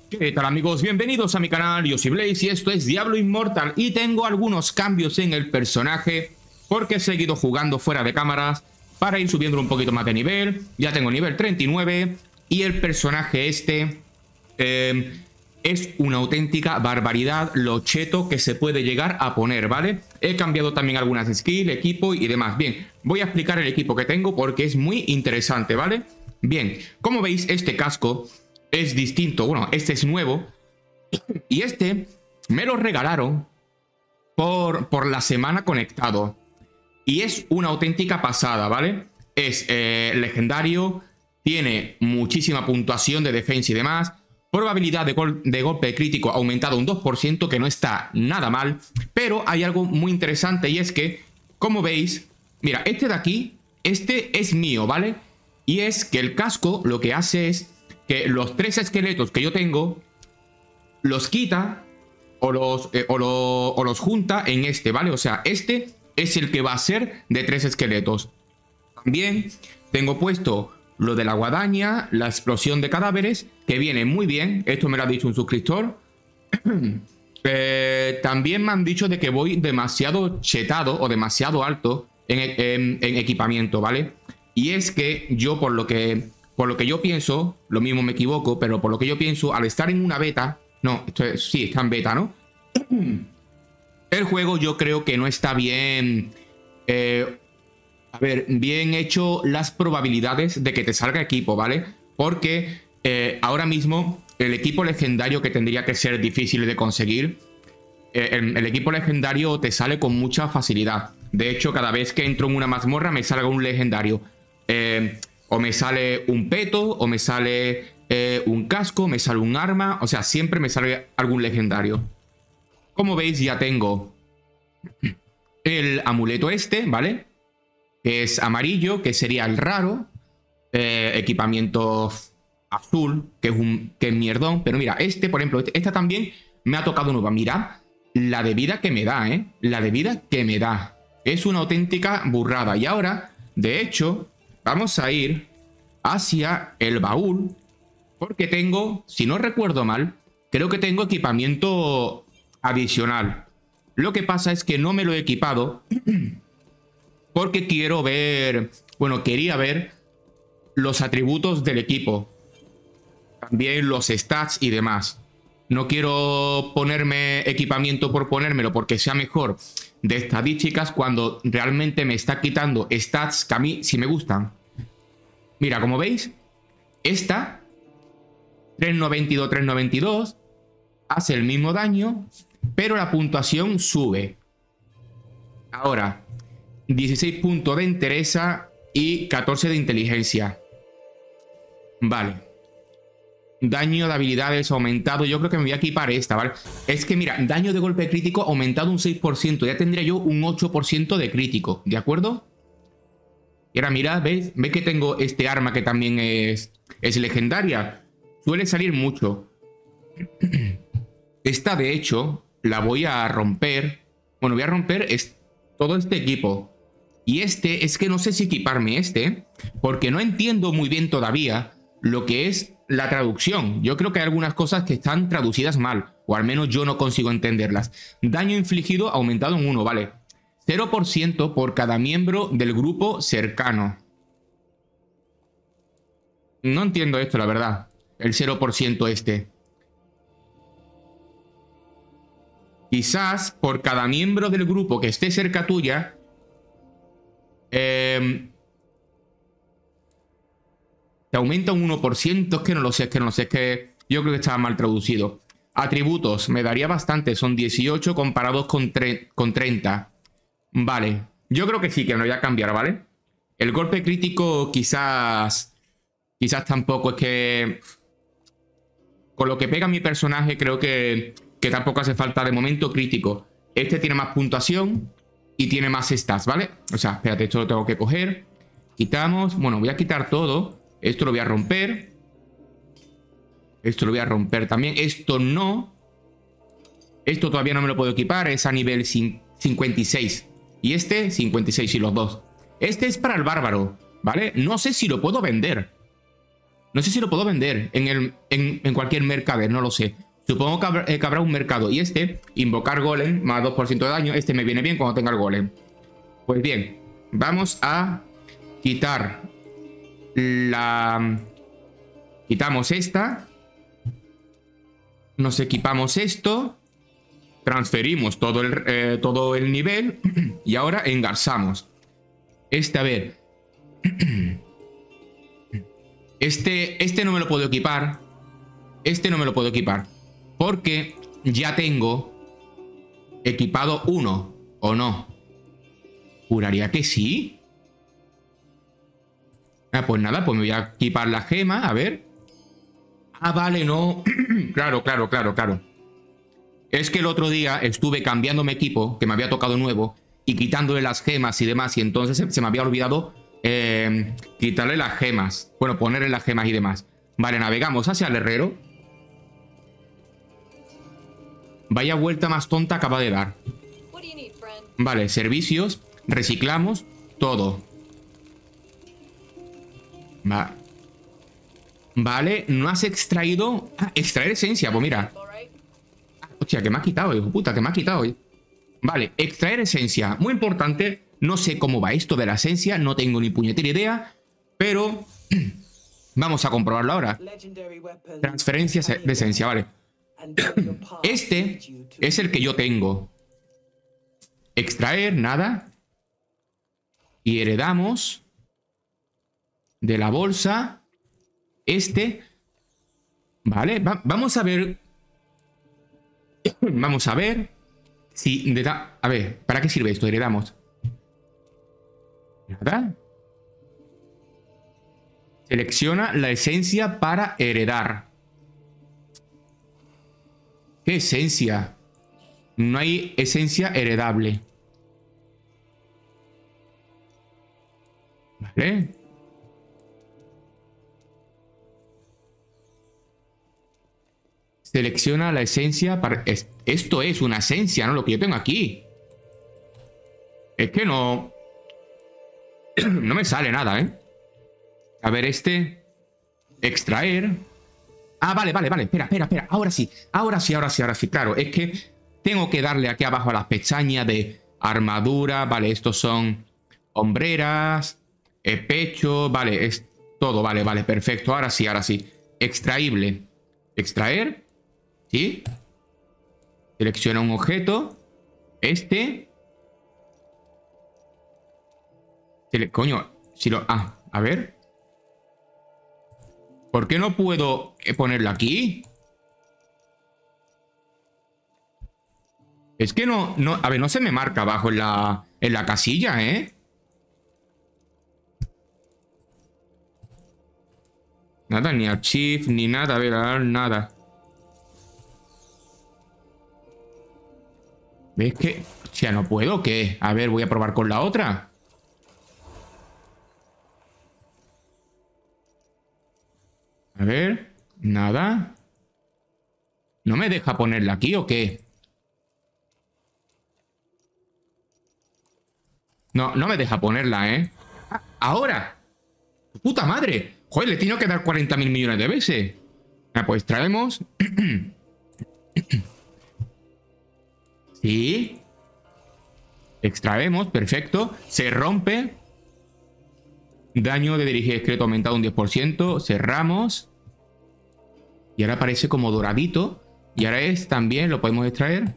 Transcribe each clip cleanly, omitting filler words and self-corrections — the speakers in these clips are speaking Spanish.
¿Qué tal, amigos? Bienvenidos a mi canal, yo soy Blaze y esto es Diablo Immortal y tengo algunos cambios en el personaje porque he seguido jugando fuera de cámaras para ir subiendo un poquito más de nivel. Ya tengo nivel 39 y el personaje este es una auténtica barbaridad lo cheto que se puede llegar a poner, ¿vale? He cambiado también algunas skills, equipo y demás. Bien, voy a explicar el equipo que tengo porque es muy interesante, ¿vale? Bien, como veis, este casco es distinto. Bueno, este es nuevo. Y este me lo regalaron por la semana conectado. Y es una auténtica pasada, ¿vale? Es legendario. Tiene muchísima puntuación de defensa y demás. Probabilidad de golpe crítico aumentado un 2%, que no está nada mal. Pero hay algo muy interesante y es que, como veis, mira, este de aquí, este es mío, ¿vale? Y es que el casco lo que hace es que los 3 esqueletos que yo tengo los quita o los junta en este, ¿vale? O sea, este es el que va a ser de 3 esqueletos. También tengo puesto lo de la guadaña, la explosión de cadáveres, que viene muy bien. Esto me lo ha dicho un suscriptor. También me han dicho de que voy demasiado chetado o demasiado alto en equipamiento, ¿vale? Y es que yo, por lo que yo pienso, lo mismo me equivoco, pero por lo que yo pienso, al estar en una beta, no, sí, está en beta, ¿no? El juego yo creo que no está bien, bien hecho las probabilidades de que te salga equipo, ¿vale? Porque ahora mismo el equipo legendario, que tendría que ser difícil de conseguir, el equipo legendario te sale con mucha facilidad. De hecho, cada vez que entro en una mazmorra me salga un legendario. O me sale un peto, o me sale un casco, me sale un arma. O sea, siempre me sale algún legendario. Como veis, ya tengo el amuleto este, ¿vale? Que es amarillo, que sería el raro. Equipamiento azul, que es mierdón. Pero mira, este, por ejemplo, esta también me ha tocado nueva. Mira la de vida que me da, ¿eh? La de vida que me da. Es una auténtica burrada. Y ahora, de hecho, vamos a ir hacia el baúl, porque tengo, si no recuerdo mal, creo que tengo equipamiento adicional. Lo que pasa es que no me lo he equipado porque quiero ver, bueno, quería ver los atributos del equipo, también los stats y demás. No quiero ponerme equipamiento por ponérmelo porque sea mejor de estadísticas cuando realmente me está quitando stats que a mí sí me gustan. Mira, como veis, esta 392, 392 hace el mismo daño, pero la puntuación sube. Ahora, 16 puntos de entereza y 14 de inteligencia. Vale. Daño de habilidades aumentado. Yo creo que me voy a equipar esta, ¿vale? Es que mira, daño de golpe crítico aumentado un 6%. Ya tendría yo un 8% de crítico, ¿de acuerdo? Y ahora mirad, ¿veis? ¿Veis que tengo este arma que también es legendaria? Suele salir mucho. Esta, de hecho, la voy a romper. Bueno, voy a romper todo este equipo. Y este, es que no sé si equiparme porque no entiendo muy bien todavía lo que es la traducción. Yo creo que hay algunas cosas que están traducidas mal, o al menos yo no consigo entenderlas. Daño infligido aumentado en 1, vale. 0% por cada miembro del grupo cercano. No entiendo esto, la verdad. El 0% este. Quizás por cada miembro del grupo que esté cerca tuya, te aumenta un 1%. Es que no lo sé, es que yo creo que estaba mal traducido. Atributos, me daría bastante. Son 18 comparados con 30. Vale, yo creo que sí, que me lo voy a cambiar, ¿vale? El golpe crítico quizás tampoco, es que con lo que pega mi personaje creo que tampoco hace falta de momento crítico. Este tiene más puntuación y tiene más stats, ¿vale? O sea, espérate, esto lo tengo que coger. Quitamos, bueno, voy a quitar todo. Esto lo voy a romper. Esto lo voy a romper también. Esto no. Esto todavía no me lo puedo equipar, es a nivel 56. Y este, 56 y los dos. Este es para el bárbaro, ¿vale? No sé si lo puedo vender. No sé si lo puedo vender en cualquier mercader, no lo sé. Supongo que habrá un mercado. Y este, invocar golem, más 2% de daño. Este me viene bien cuando tenga el golem. Pues bien, vamos a quitar la... Quitamos esta. Nos equipamos esto. Transferimos todo el nivel. Y ahora engarzamos. A ver. Este no me lo puedo equipar. Este no me lo puedo equipar. Porque ya tengo equipado uno. ¿O no? Juraría que sí. Ah, pues nada, pues me voy a equipar la gema. A ver. Ah, vale, no. Claro. Es que el otro día estuve cambiando mi equipo, que me había tocado nuevo, y quitándole las gemas y demás. Y entonces se me había olvidado quitarle las gemas. Bueno, ponerle las gemas y demás. Vale, navegamos hacia el herrero. Vaya vuelta más tonta acaba de dar. Vale, servicios. Reciclamos todo. Vale, no has extraído... Ah, extraer esencia, pues mira. Hostia, que me ha quitado, hijo puta, que me ha quitado. Vale, extraer esencia. Muy importante. No sé cómo va esto de la esencia. No tengo ni puñetera idea. Pero... vamos a comprobarlo ahora. Transferencias de esencia, vale. Este es el que yo tengo. Extraer, nada. Y heredamos de la bolsa este. Vale, vamos a ver. Vamos a ver si... A ver, ¿para qué sirve esto? Heredamos. Nada. Selecciona la esencia para heredar. ¿Qué esencia? No hay esencia heredable. Vale. Selecciona la esencia para... Esto es una esencia, ¿no? Lo que yo tengo aquí. Es que no... No me sale nada, ¿eh? A ver, este... Extraer... Ah, vale. Espera. Ahora sí. Claro, es que tengo que darle aquí abajo a las pestañas de armadura. Vale, estos son hombreras, pecho. Vale, es todo. Vale, perfecto. Ahora sí. Extraíble. Extraer. ¿Sí? Selecciona un objeto. Coño, si lo... Ah, a ver. ¿Por qué no puedo ponerlo aquí? Es que no... A ver, no se me marca abajo en la casilla, ¿eh? Nada, ni archive, ni nada. A ver, nada. ¿Ves que...? Hostia, ¿no puedo o qué? A ver, voy a probar con la otra. A ver, nada. ¿No me deja ponerla aquí o qué? No me deja ponerla, ¿eh? Ah, ¡ahora! ¡Puta madre! Joder, le tengo que dar 40.000 millones de veces. Ah, pues traemos... Sí. Extraemos, perfecto. Se rompe. Daño de dirigir discreto aumentado un 10%. Cerramos. Y ahora aparece como doradito. Y ahora también, lo podemos extraer.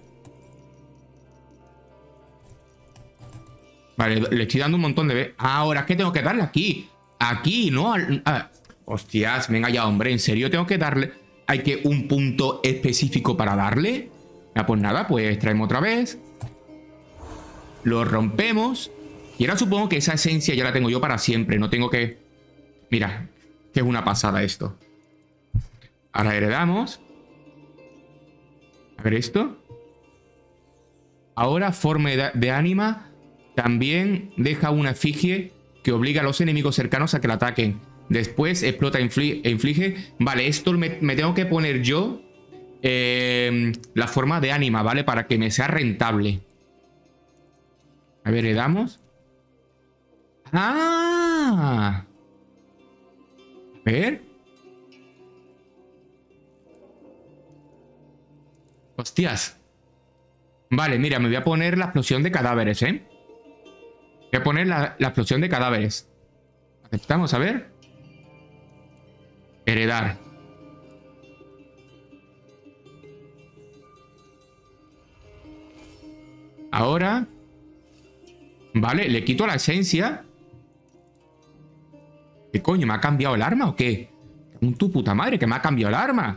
Vale, le estoy dando un montón de veces. Ahora es que tengo que darle aquí. Aquí, ¿no? Hostias, venga ya, hombre. ¿En serio tengo que darle? ¿Hay que un punto específico para darle? Pues nada, pues traemos otra vez. Lo rompemos. Y ahora supongo que esa esencia ya la tengo yo para siempre. No tengo que... Mira, que es una pasada esto. Ahora heredamos. A ver esto. Ahora forma de ánima también deja una efigie que obliga a los enemigos cercanos a que la ataquen. Después explota e inflige. Vale, esto me tengo que poner yo la forma de ánima, ¿vale? Para que me sea rentable. A ver, le damos. ¡Ah! A ver. Hostias. Vale, mira, me voy a poner la explosión de cadáveres, ¿eh? Voy a poner la explosión de cadáveres. Aceptamos, a ver. Heredar. Ahora. Vale, le quito la esencia. ¿Qué coño? ¿Me ha cambiado el arma o qué? Tu puta madre, que me ha cambiado el arma.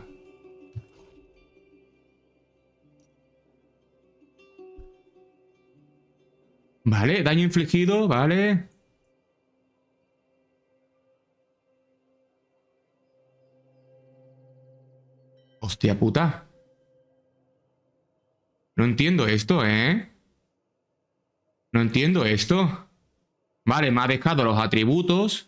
Vale, daño infligido, vale. Hostia puta. No entiendo esto, ¿eh? No entiendo esto. Vale, me ha dejado los atributos.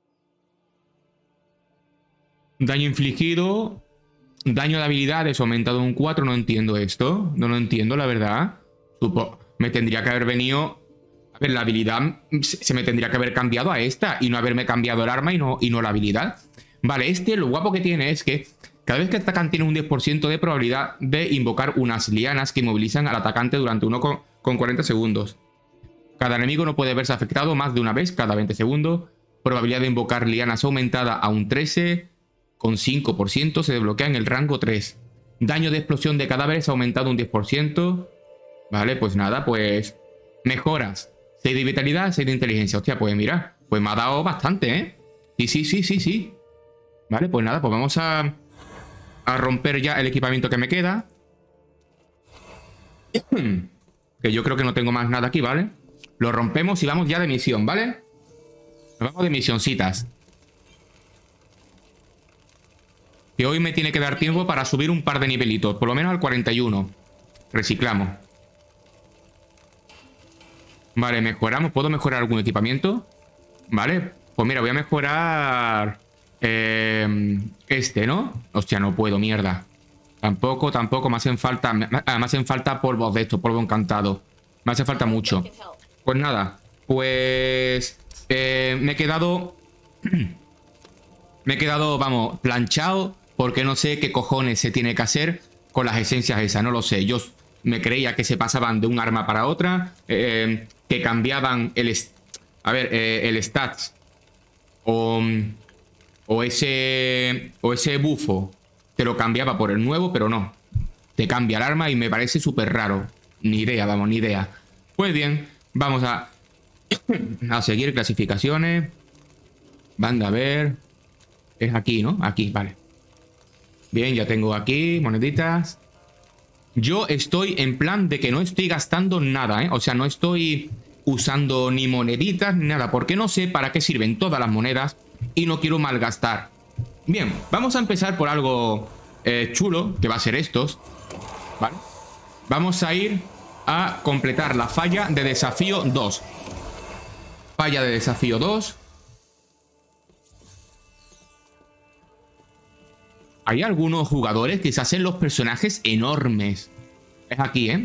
Daño infligido. Daño de habilidades aumentado un 4. No entiendo esto. No lo entiendo, la verdad. Me tendría que haber venido... A ver, la habilidad se me tendría que haber cambiado a esta y no haberme cambiado el arma y no la habilidad. Vale, este lo guapo que tiene es que cada vez que atacan tiene un 10% de probabilidad de invocar unas lianas que inmovilizan al atacante durante 1,40 segundos. Cada enemigo no puede verse afectado más de una vez cada 20 segundos. Probabilidad de invocar lianas aumentada a un 13,5%. Se desbloquea en el rango 3. Daño de explosión de cadáveres aumentado un 10%. Vale, pues nada, pues... Mejoras. 6 de vitalidad, 6 de inteligencia. Hostia, pues mira, pues me ha dado bastante, ¿eh? Sí. Vale, pues nada, pues vamos a romper ya el equipamiento que me queda. Que yo creo que no tengo más nada aquí, ¿vale? Lo rompemos y vamos ya de misión, ¿vale? Nos vamos de misioncitas. Que hoy me tiene que dar tiempo para subir un par de nivelitos. Por lo menos al 41. Reciclamos. Vale, mejoramos. ¿Puedo mejorar algún equipamiento? Vale, pues mira, voy a mejorar este, ¿no? Hostia, no puedo, mierda. Tampoco, me hacen falta polvos de estos, polvo encantado. Me hace falta mucho. Pues nada, pues me he quedado, vamos, planchado, porque no sé qué cojones se tiene que hacer con las esencias esas, no lo sé. Yo me creía que se pasaban de un arma para otra, que cambiaban el stats o ese bufo te lo cambiaba por el nuevo, pero no. Te cambia el arma y me parece súper raro. Ni idea, vamos, ni idea. Pues bien, vamos a seguir clasificaciones. Banda, a ver. Es aquí, ¿no? Aquí, vale. Bien, ya tengo aquí moneditas. Yo estoy en plan de que no estoy gastando nada, ¿eh? O sea, no estoy usando ni moneditas ni nada, porque no sé para qué sirven todas las monedas y no quiero malgastar. Bien, vamos a empezar por algo chulo, que va a ser estos, ¿vale? Vamos a ir a completar la falla de desafío 2. Falla de desafío 2. Hay algunos jugadores que se hacen los personajes enormes. Es aquí, ¿eh?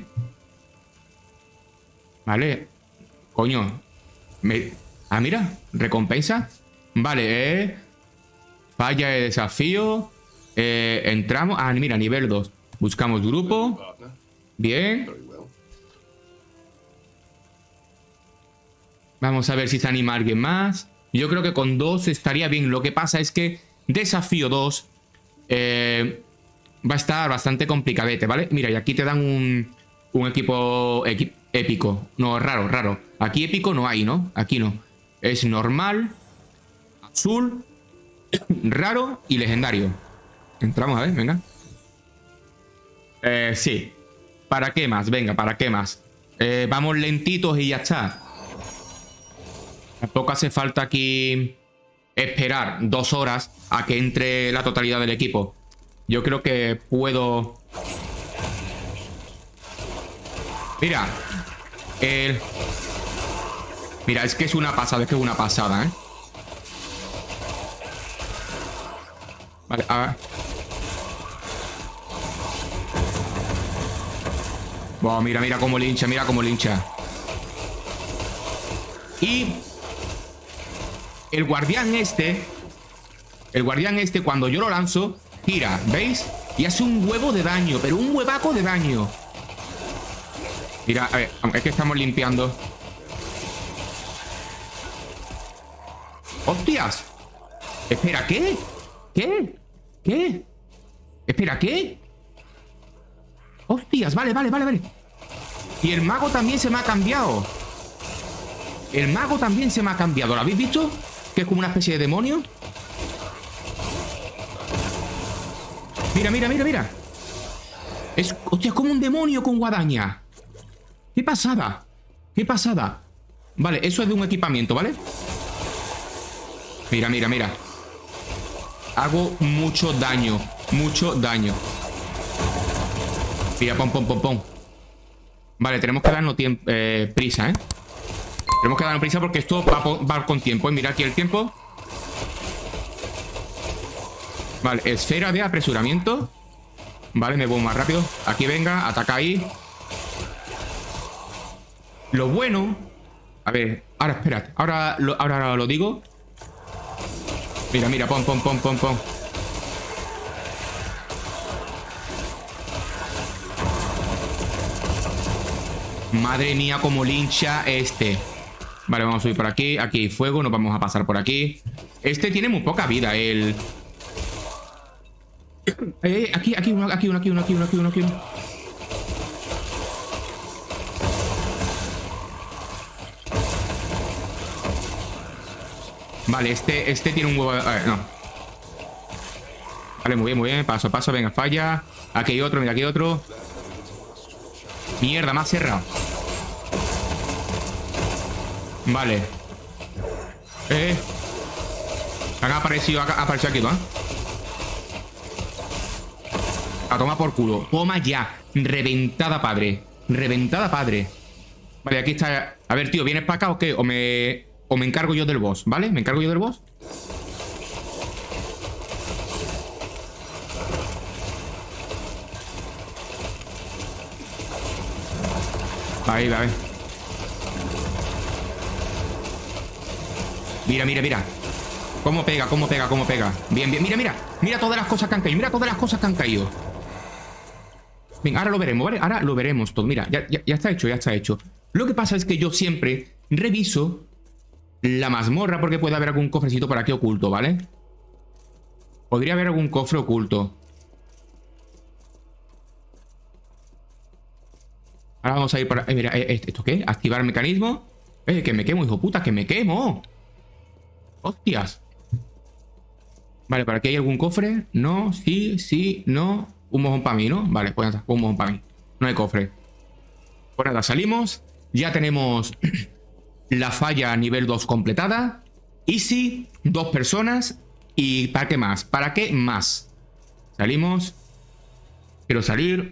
Vale. Coño. Ah, mira. Recompensa. Vale, falla de desafío. Entramos. Ah, mira, nivel 2. Buscamos grupo. Bien. Vamos a ver si se anima alguien más. Yo creo que con 2 estaría bien. Lo que pasa es que desafío 2 va a estar bastante complicadete, ¿vale? Mira, y aquí te dan un equipo épico. No, raro. Aquí épico no hay, ¿no? Aquí no. Es normal, azul, raro y legendario. Entramos a ver, venga. Sí. ¿Para qué más? Venga, ¿para qué más? Vamos lentitos y ya está. Tampoco hace falta aquí esperar 2 horas a que entre la totalidad del equipo. Yo creo que puedo... Mira. Mira, es que es una pasada, ¿eh? Vale, a ver. Wow, mira cómo lincha, Y el guardián este, cuando yo lo lanzo, gira, ¿veis? Y hace un huevo de daño, pero un huevaco de daño. Mira, a ver, es que estamos limpiando. ¡Hostias! Espera, ¿qué? ¿Qué? ¿Qué? Espera, ¿qué? ¡Hostias! Vale. Y el mago también se me ha cambiado. El mago también se me ha cambiado. ¿Lo habéis visto? Que es como una especie de demonio. Mira. Hostia, es como un demonio con guadaña. ¡Qué pasada! Vale, eso es de un equipamiento, ¿vale? Mira. Hago mucho daño. Mira, pom. Vale, tenemos que darnos prisa, ¿eh? Tenemos que darnos prisa porque esto va con tiempo. Mira aquí el tiempo. Vale, esfera de apresuramiento. Vale, me voy más rápido. Aquí venga, ataca ahí. Lo bueno... A ver, ahora espérate. Ahora lo digo. Mira, pom. Madre mía, como lincha este. Vale, vamos a subir por aquí. Aquí hay fuego, nos vamos a pasar por aquí. Este tiene muy poca vida, el... Aquí uno. Vale, este tiene un huevo... A ver, no. Vale, muy bien. Paso a paso, venga, falla. Aquí hay otro, mira, aquí hay otro. Mierda, me ha cerrado. Vale. Han aparecido aquí, ¿no? A tomar por culo. Toma ya. Reventada padre. Vale, aquí está. A ver, tío, ¿vienes para acá o qué? O me encargo yo del boss, ¿vale? ¿Me encargo yo del boss? Ahí, a ver. Mira. ¿Cómo pega? Bien. Mira todas las cosas que han caído. Venga, ahora lo veremos, ¿vale? Ahora lo veremos todo. Mira, ya está hecho. Lo que pasa es que yo siempre reviso la mazmorra porque puede haber algún cofrecito por aquí oculto, ¿vale? Podría haber algún cofre oculto. Ahora vamos a ir para... mira, ¿esto qué? Activar el mecanismo. Que me quemo, hijo puta, que me quemo. Hostias. Vale, ¿para aquí hay algún cofre? No, sí, no. Un mojón para mí, ¿no? Vale, pues ya está, un mojón para mí. No hay cofre. Pues nada, salimos. Ya tenemos la falla a nivel 2 completada. Easy, 2 personas. ¿Y para qué más? Salimos. Quiero salir.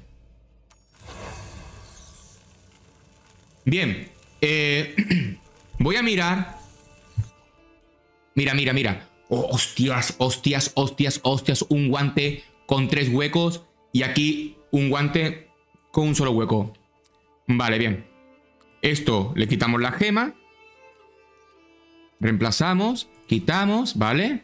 Bien. Voy a mirar. Mira. Oh, hostias. Un guante con 3 huecos. Y aquí un guante con un solo hueco. Vale, bien. Esto le quitamos la gema. Reemplazamos. Quitamos, ¿vale?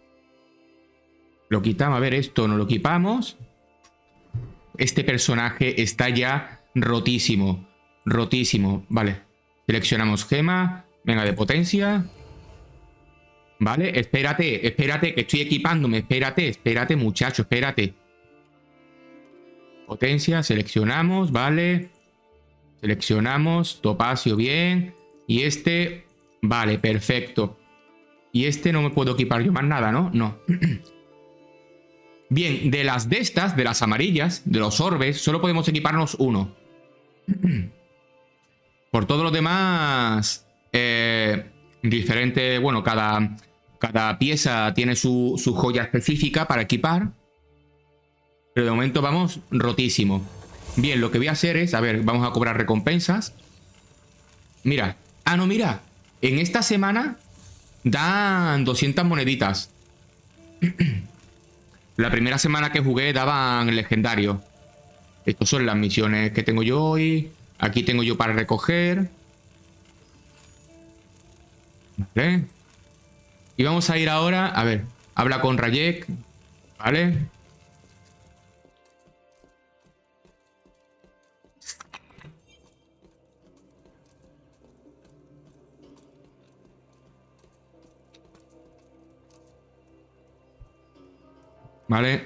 Lo quitamos. A ver, esto no lo equipamos. Este personaje está ya rotísimo. Vale. Seleccionamos gema. Venga, de potencia. Vale, espérate, que estoy equipándome. Espérate, muchacho, espérate. Potencia, seleccionamos, vale. Seleccionamos, topacio, bien. Y este, vale, perfecto. Y este no me puedo equipar yo más nada, ¿no? No. Bien, de las amarillas, de los orbes, solo podemos equiparnos uno. Por todo lo demás, diferente, bueno, cada pieza tiene su joya específica para equipar. Pero de momento vamos rotísimo. Bien, lo que voy a hacer es... A ver, vamos a cobrar recompensas. Mira. Ah, no, mira. En esta semana dan 200 moneditas. La primera semana que jugué daban legendario. Estas son las misiones que tengo yo hoy. Aquí tengo yo para recoger. Vale. Y vamos a ir ahora... A ver, habla con Rayek. Vale. ¿Vale?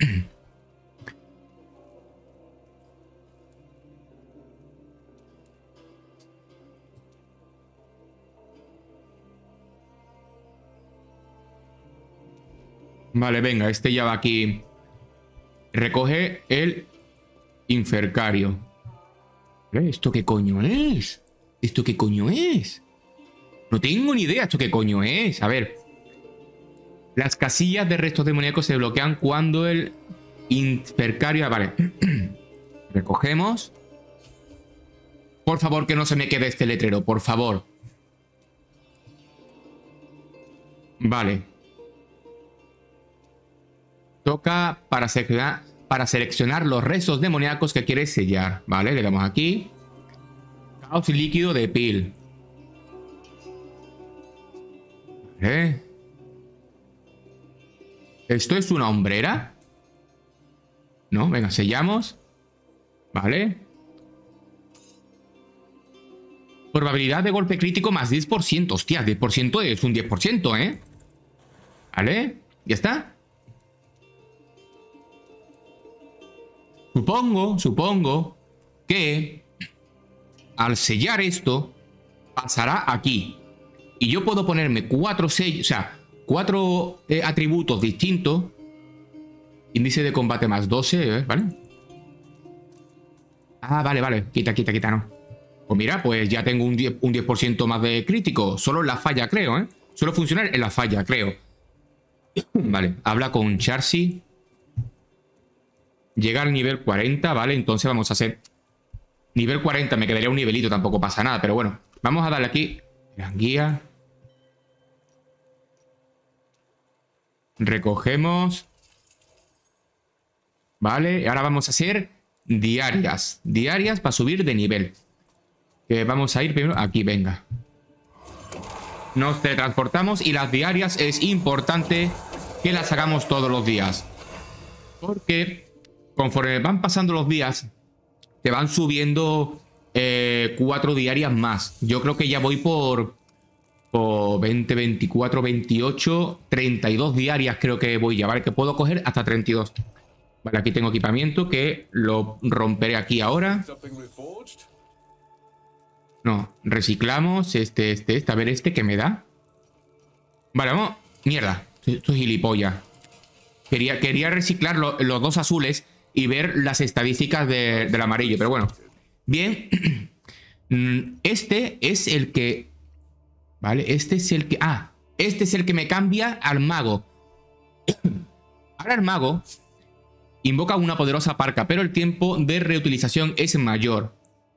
Vale, venga, este ya va aquí. Recoge el infercario. ¿Esto qué coño es? ¿Esto qué coño es? No tengo ni idea esto qué coño es. A ver. Las casillas de restos demoníacos se bloquean cuando el infercario... Vale. Recogemos. Por favor, que no se me quede este letrero. Por favor. Vale. Toca para seleccionar los restos demoníacos que quieres sellar. Vale, le damos aquí. Caos líquido de pil. Vale. ¿Esto es una hombrera? No, venga, sellamos. Vale. Probabilidad de golpe crítico más 10%. Hostia, 10% es un 10%, ¿eh? Vale, ya está. Supongo que al sellar esto pasará aquí. Y yo puedo ponerme 4 sellos, o sea, 4 atributos distintos. Índice de combate más 12, ¿vale? Ah, vale. Quita, no. Pues mira, pues ya tengo un 10% más de crítico. Solo en la falla, creo, ¿eh? Solo funciona en la falla, creo. Vale, habla con Charcy. Llega al nivel 40, ¿vale? Entonces vamos a hacer... Nivel 40, me quedaría un nivelito, tampoco pasa nada. Pero bueno, vamos a darle aquí. Gran guía. Recogemos. Vale, y ahora vamos a hacer diarias. Diarias para subir de nivel. Vamos a ir primero aquí, venga. Nos teletransportamos y las diarias es importante que las hagamos todos los días. Porque conforme van pasando los días, te van subiendo 4 diarias más. Yo creo que ya voy por 20, 24, 28, 32 diarias creo que voy ya, ¿vale? Que puedo coger hasta 32. Vale, aquí tengo equipamiento que lo romperé aquí ahora. No, reciclamos este. A ver, que me da. Vale, vamos. Mierda, esto es gilipollas. Quería reciclar los 2 azules y ver las estadísticas del amarillo, pero bueno. Bien. Este es el que... Vale, este es el que... Ah, este es el que me cambia al mago. Ahora el mago invoca una poderosa parca, pero el tiempo de reutilización es mayor.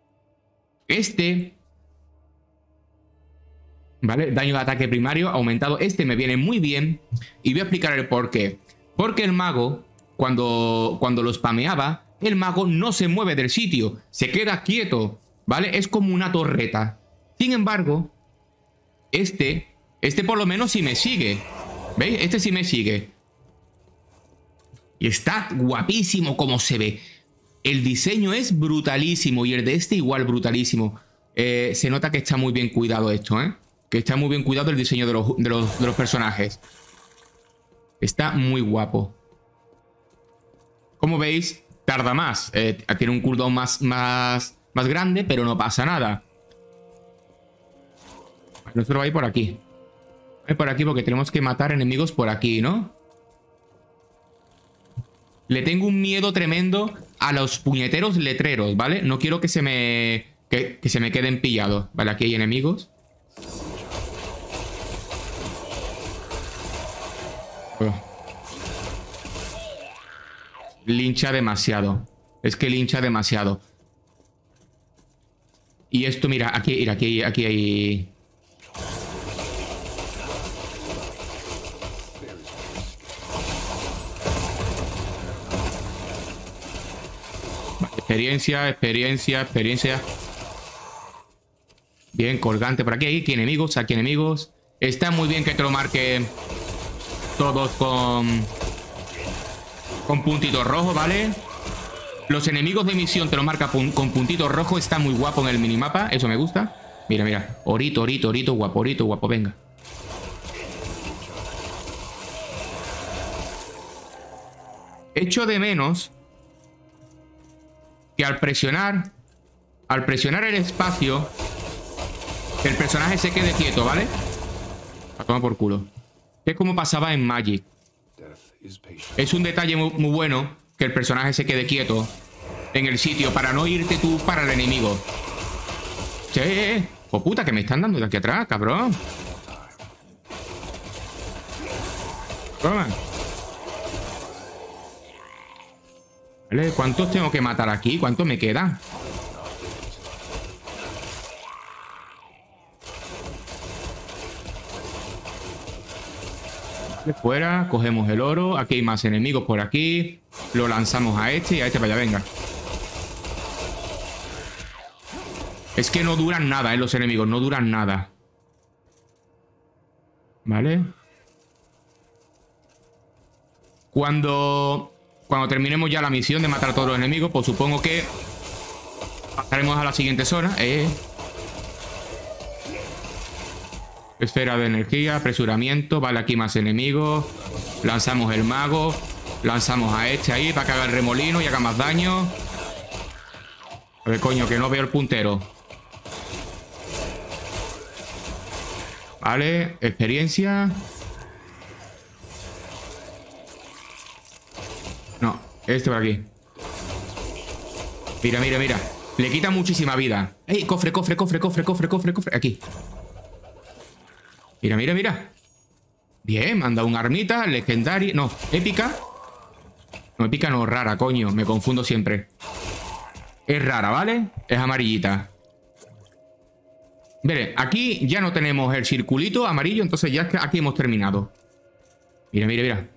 Vale, daño de ataque primario aumentado. Me viene muy bien. Y voy a explicar el por qué. Porque el mago, cuando lo spameaba, el mago no se mueve del sitio. Se queda quieto, ¿vale? Es como una torreta. Sin embargo, este por lo menos sí me sigue. ¿Veis? Este sí me sigue. Y está guapísimo como se ve. El diseño es brutalísimo. Y el de este igual brutalísimo. Se nota que está muy bien cuidado esto, ¿eh? Que está muy bien cuidado el diseño de los personajes. Está muy guapo. Como veis, tarda más. Tiene un cooldown más grande, pero no pasa nada. Nosotros va a ir por aquí. Va a ir por aquí porque tenemos que matar enemigos por aquí, ¿no? Le tengo un miedo tremendo a los puñeteros letreros, ¿vale? No quiero que se me queden pillados. Vale, aquí hay enemigos. Lincha demasiado. Es que lincha demasiado. Y esto, mira, aquí hay... Experiencia. Bien, colgante por aquí. Aquí enemigos. Está muy bien que te lo marque todos con puntito rojo, ¿vale? Los enemigos de misión te lo marca con puntito rojo. Está muy guapo en el minimapa. Eso me gusta. Mira. Orito, guapo, venga. Echo de menos que al presionar el espacio, el personaje se quede quieto, ¿vale? A tomar por culo. Es como pasaba en Magic. Es un detalle muy bueno que el personaje se quede quieto en el sitio para no irte tú para el enemigo. Che, oh puta, que me están dando de aquí atrás, cabrón. Toma. Vale, ¿cuántos tengo que matar aquí? ¿Cuántos me quedan? Fuera, cogemos el oro. Aquí hay más enemigos por aquí. Lo lanzamos a este y a este para allá, venga. Es que no duran nada, los enemigos. No duran nada. Vale. Cuando terminemos ya la misión de matar a todos los enemigos, pues supongo que pasaremos a la siguiente zona. Esfera de energía, apresuramiento. Vale, aquí más enemigos. Lanzamos el mago. Lanzamos a este ahí para que haga el remolino y haga más daño. A ver, coño, que no veo el puntero. Vale, experiencia. No, este por aquí. Mira, mira, mira. Le quita muchísima vida. ¡Ey! Cofre, cofre, cofre, cofre, cofre, cofre, cofre. Aquí. Mira, mira, mira. Bien, me han dado una armita legendaria. No, épica. No, épica no, rara, coño. Me confundo siempre. Es rara, ¿vale? Es amarillita. Mire, aquí ya no tenemos el circulito amarillo, entonces ya es que aquí hemos terminado. Mira, mira, mira.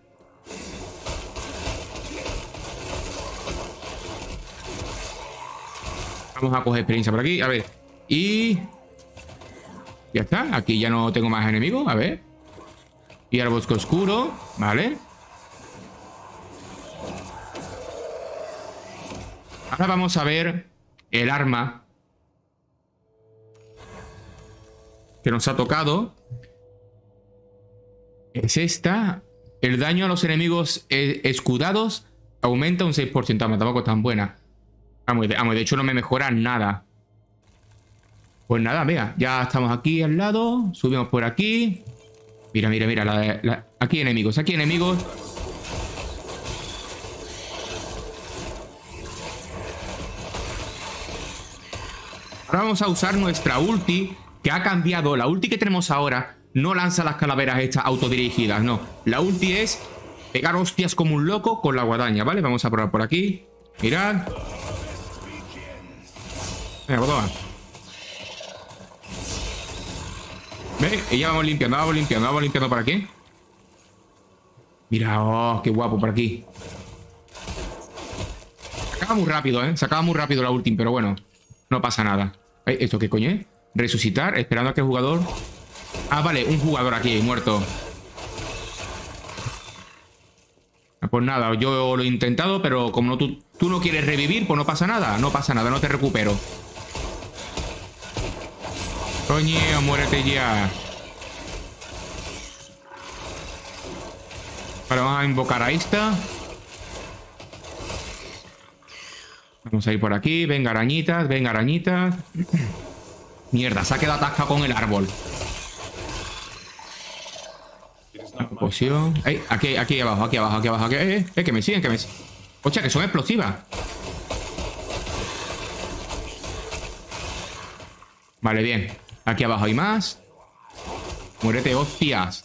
Vamos a coger experiencia por aquí, a ver. Y... ya está, aquí ya no tengo más enemigos, a ver. Y al bosque oscuro, vale. Ahora vamos a ver el arma que nos ha tocado. Es esta. El daño a los enemigos escudados aumenta un 6%. Tampoco es tan buena. Vamos, de hecho no me mejora nada. Pues nada, vea, ya estamos aquí al lado. Subimos por aquí. Mira, mira, mira. Aquí hay enemigos, aquí hay enemigos. Ahora vamos a usar nuestra ulti, que ha cambiado. La ulti que tenemos ahora no lanza las calaveras estas autodirigidas, no. La ulti es pegar hostias como un loco con la guadaña, ¿vale? Vamos a probar por aquí. Mirad. Venga, toma. ¿Ves? Y ya vamos limpiando por aquí. Mira, oh, qué guapo por aquí. Se acaba muy rápido, ¿eh? Se acaba muy rápido la ulti, pero bueno, no pasa nada. ¿Esto qué coño es? Resucitar, esperando a que el jugador... Ah, vale, un jugador aquí, muerto. Pues nada, yo lo he intentado, pero como tú no quieres revivir, pues no pasa nada. No pasa nada, no te recupero. Coño, muérete ya. Vale, vamos a invocar a esta. Vamos a ir por aquí. Venga, arañitas, venga, arañitas. Mierda, se ha quedado atascado con el árbol. Poción. Aquí abajo, aquí abajo, aquí abajo. Que me siguen, que me siguen. Hostia, que son explosivas. Vale, bien. Aquí abajo hay más. Muérete, hostias.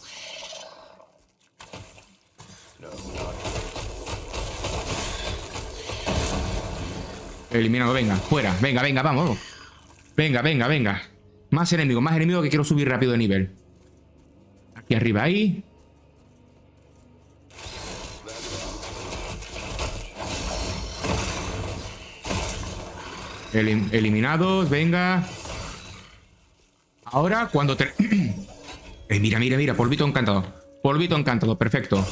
Eliminado, venga, fuera. Venga, venga, vamos. Venga, venga, venga. Más enemigos que quiero subir rápido de nivel. Aquí arriba ahí. Eliminados, venga. Ahora cuando te... mira, mira, mira, polvito encantado. Polvito encantado, perfecto.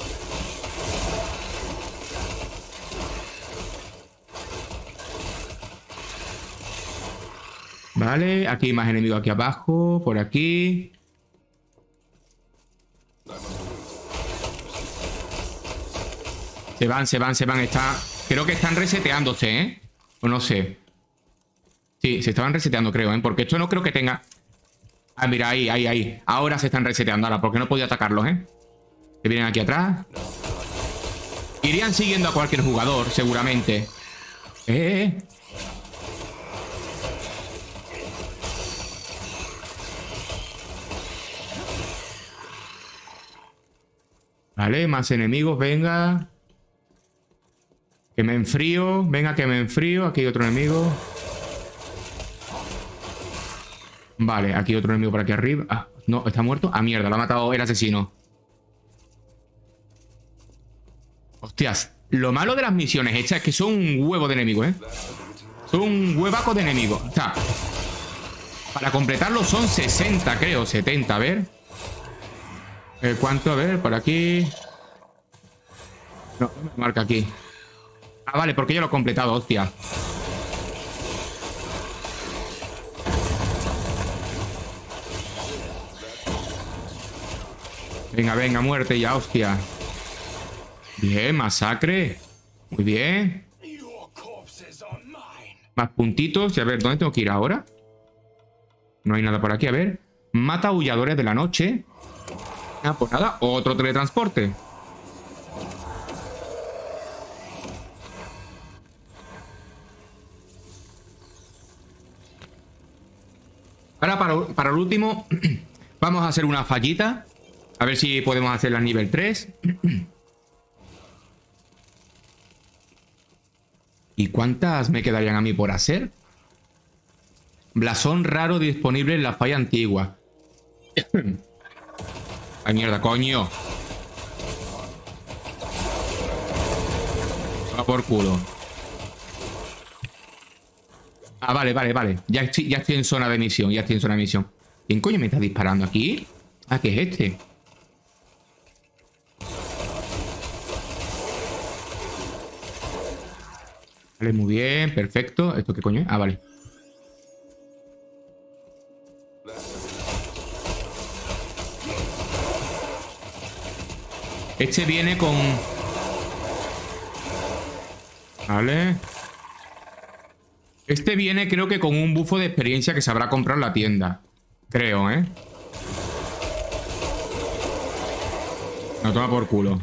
Vale, aquí hay más enemigos aquí abajo, por aquí. Se van. Creo que están reseteándose, ¿eh? O no sé. Sí, se estaban reseteando, creo, ¿eh? Porque esto no creo que tenga... Ah, mira, ahí. Ahora se están reseteando, ahora, porque no podía atacarlos, ¿eh? Se vienen aquí atrás. Irían siguiendo a cualquier jugador, seguramente. Vale, más enemigos, venga. Que me enfrío. Venga, que me enfrío. Aquí hay otro enemigo. Vale, aquí otro enemigo por aquí arriba. Ah, no, ¿está muerto? Ah, mierda, lo ha matado el asesino. Hostias, lo malo de las misiones hechas es que son un huevo de enemigos, ¿eh? Son un huevaco de enemigos. O sea, para completarlo son 60, creo, 70, a ver. ¿Cuánto? A ver, por aquí. No, me marca aquí. Ah, vale, porque yo lo he completado, hostia. Venga, muerte ya, hostia. Bien, masacre. Muy bien. Más puntitos. Y a ver, ¿dónde tengo que ir ahora? No hay nada por aquí, a ver. Mata aulladores de la noche. Ah, pues nada, otro teletransporte. Ahora para el último vamos a hacer una fallita. A ver si podemos hacerla a nivel 3. ¿Y cuántas me quedarían a mí por hacer? Blasón raro disponible en la falla antigua. ¡Ay, mierda, coño! Va por culo. Ah, vale. Ya estoy en zona de misión. ¿Quién coño me está disparando aquí? Ah, ¿qué es este? Vale, muy bien, perfecto. ¿Esto qué coño es? Ah, vale. Este viene con... Vale. Este viene creo que con un bufo de experiencia que se habrá comprado en la tienda. Creo, ¿eh? No, toma por culo.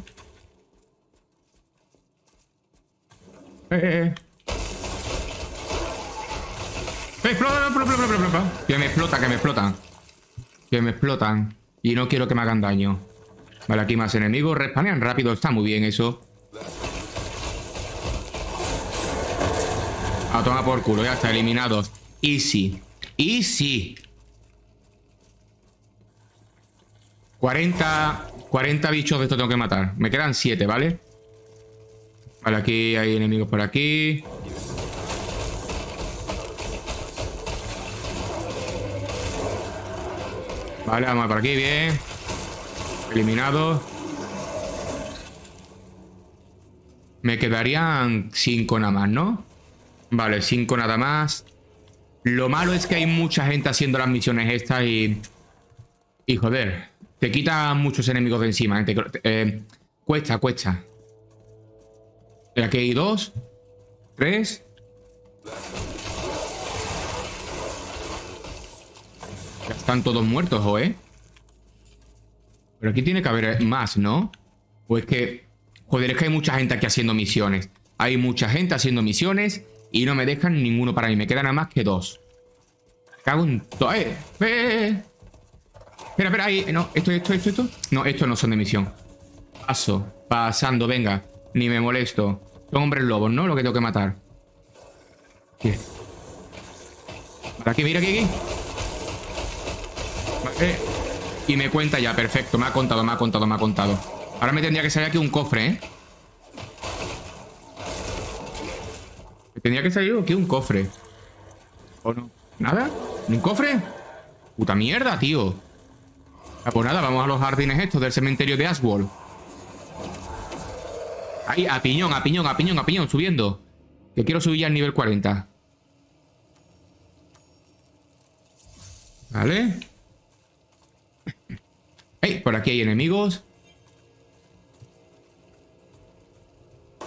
Que me explotan. Que me explotan. Y no quiero que me hagan daño. Vale, aquí más enemigos. Respanean rápido. Está muy bien eso. A tomar por culo. Ya está, eliminados. Easy. 40 bichos de esto tengo que matar. Me quedan 7, ¿vale? Vale, aquí hay enemigos por aquí. Vale, vamos por aquí, bien. Eliminado. Me quedarían 5 nada más, ¿no? Vale, 5 nada más. Lo malo es que hay mucha gente haciendo las misiones estas y joder, te quita muchos enemigos de encima. Cuesta. Aquí hay 2, 3. Ya están todos muertos, ¿eh? Pero aquí tiene que haber más, ¿no? O es que... Joder, es que hay mucha gente aquí haciendo misiones. Hay mucha gente haciendo misiones y no me dejan ninguno para mí. Me quedan nada más que 2. Cago en todo. Espera, ahí. No, esto. No, estos no son de misión. Pasando, venga. Ni me molesto. Son hombres lobos, ¿no? Lo que tengo que matar. ¿Qué? Aquí, mira, aquí. Vale. Y me cuenta ya, perfecto. Me ha contado. Ahora me tendría que salir aquí un cofre, ¿eh? Me tendría que salir aquí un cofre. ¿O no? ¿Nada? ¿Un cofre? Puta mierda, tío. Ah, pues nada, vamos a los jardines estos del cementerio de Ashwall. Ahí, a piñón, subiendo. Que quiero subir ya al nivel 40. Vale. Por aquí hay enemigos.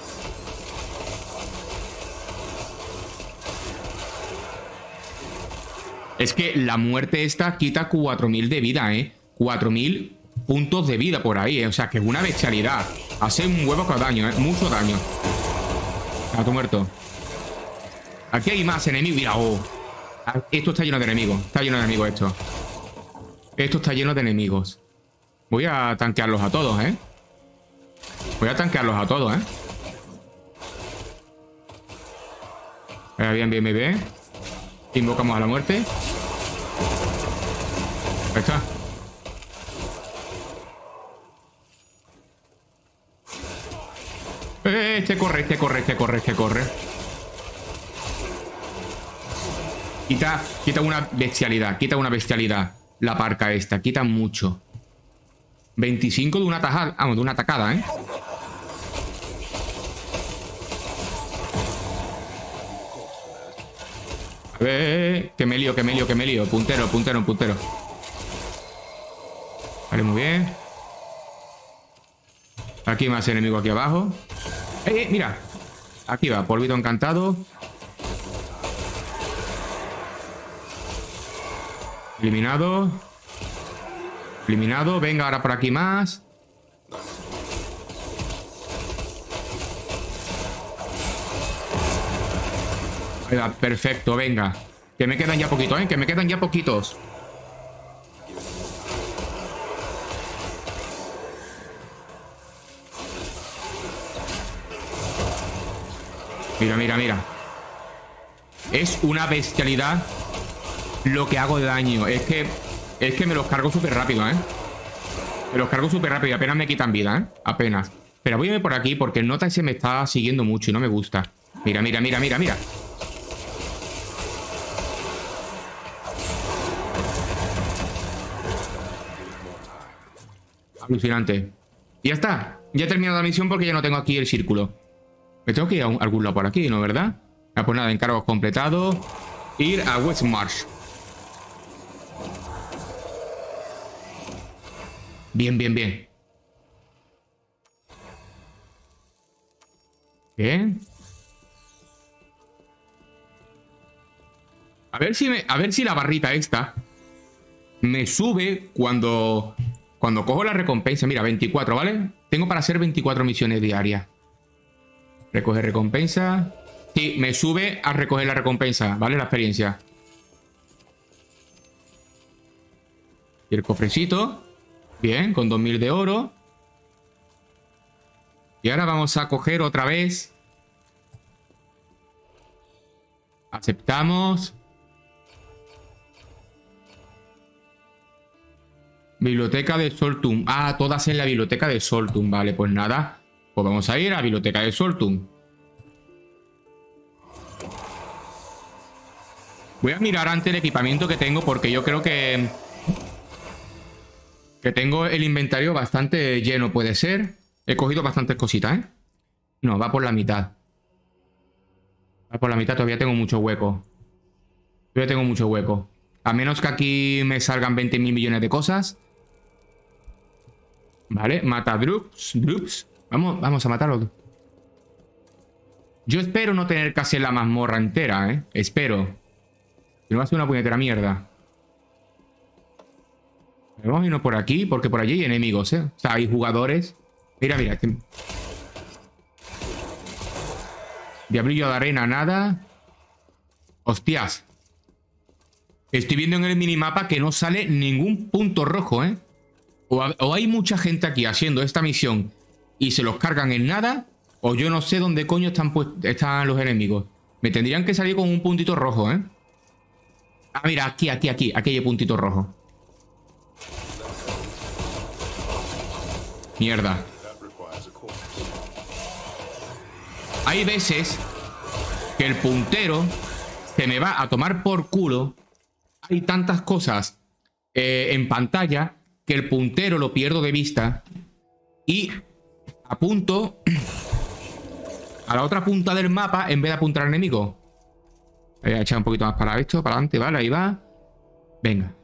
Es que la muerte esta quita 4000 de vida, 4000 puntos de vida por ahí, O sea, que es una bestialidad. Hace un huevo con daño, Mucho daño. Gato muerto. Aquí hay más enemigos. Mira, Esto está lleno de enemigos. Está lleno de enemigos esto. Esto está lleno de enemigos. Voy a tanquearlos a todos, Voy a tanquearlos a todos, Bien, bien, bien, bien. Invocamos a la muerte. Ahí está. Este corre. Quita una bestialidad. La parca esta. Quita mucho. 25 de una tajada. Vamos, de una tacada, A ver. Que me lío. Puntero. Vale, muy bien. Aquí más enemigo aquí abajo. Mira. Aquí va, polvito encantado. Eliminado. Venga, ahora por aquí más. Ahí va, perfecto, venga. Que me quedan ya poquitos, Que me quedan ya poquitos. Mira. Es una bestialidad lo que hago de daño. Es que me los cargo súper rápido, Me los cargo súper rápido y apenas me quitan vida, Apenas. Pero voy a ir por aquí porque el nota ese me está siguiendo mucho y no me gusta. Mira. Alucinante. Y ya está. Ya he terminado la misión porque ya no tengo aquí el círculo. Me tengo que ir a algún lado por aquí, ¿no? ¿Verdad? Pues nada, encargos completados. Ir a Westmarsh. Bien. Bien. A ver si la barrita esta me sube cuando cojo la recompensa. Mira, 24, ¿vale? Tengo para hacer 24 misiones diarias. Recoger recompensa. Sí, me sube a recoger la recompensa, ¿vale? La experiencia. Y el cofrecito. Bien, con 2000 de oro. Y ahora vamos a coger otra vez. Aceptamos. Biblioteca de Soltum. Ah, todas en la biblioteca de Soltum. Vale, pues nada. Pues vamos a ir a la biblioteca de Soltum. Voy a mirar antes el equipamiento que tengo porque yo creo que tengo el inventario bastante lleno, puede ser. He cogido bastantes cositas, No, va por la mitad. Va por la mitad, todavía tengo mucho hueco. A menos que aquí me salgan 20.000 millones de cosas. Vale, mata Drups. Vamos a matarlo. Yo espero no tener que hacer la mazmorra entera, Espero. Si no va a ser una puñetera mierda. Vamos a irnos por aquí, porque por allí hay enemigos, O sea, hay jugadores. Mira. Diablillo de arena, nada. Hostias. Estoy viendo en el minimapa que no sale ningún punto rojo, O hay mucha gente aquí haciendo esta misión y se los cargan en nada, o yo no sé dónde coño están los enemigos. Me tendrían que salir con un puntito rojo, Ah, mira, aquí hay puntito rojo. Mierda. Hay veces que el puntero se me va a tomar por culo. Hay tantas cosas en pantalla que el puntero lo pierdo de vista y apunto a la otra punta del mapa en vez de apuntar al enemigo. Voy a echar un poquito más para esto, para adelante, vale, ahí va. Venga.